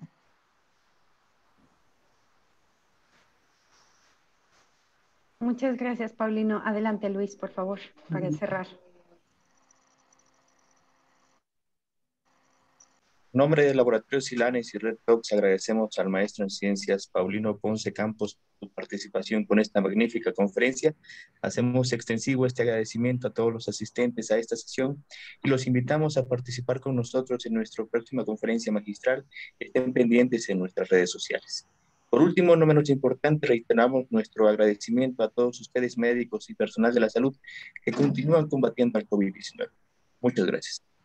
Muchas gracias, Paulino. Adelante, Luis, por favor, para cerrar. En nombre del Laboratorio Silanes y Red Talks, agradecemos al maestro en ciencias Paulino Ponce Campos su participación con esta magnífica conferencia. Hacemos extensivo este agradecimiento a todos los asistentes a esta sesión y los invitamos a participar con nosotros en nuestra próxima conferencia magistral. Estén pendientes en nuestras redes sociales. Por último, no menos importante, reiteramos nuestro agradecimiento a todos ustedes médicos y personal de la salud que continúan combatiendo al COVID-19. Muchas gracias.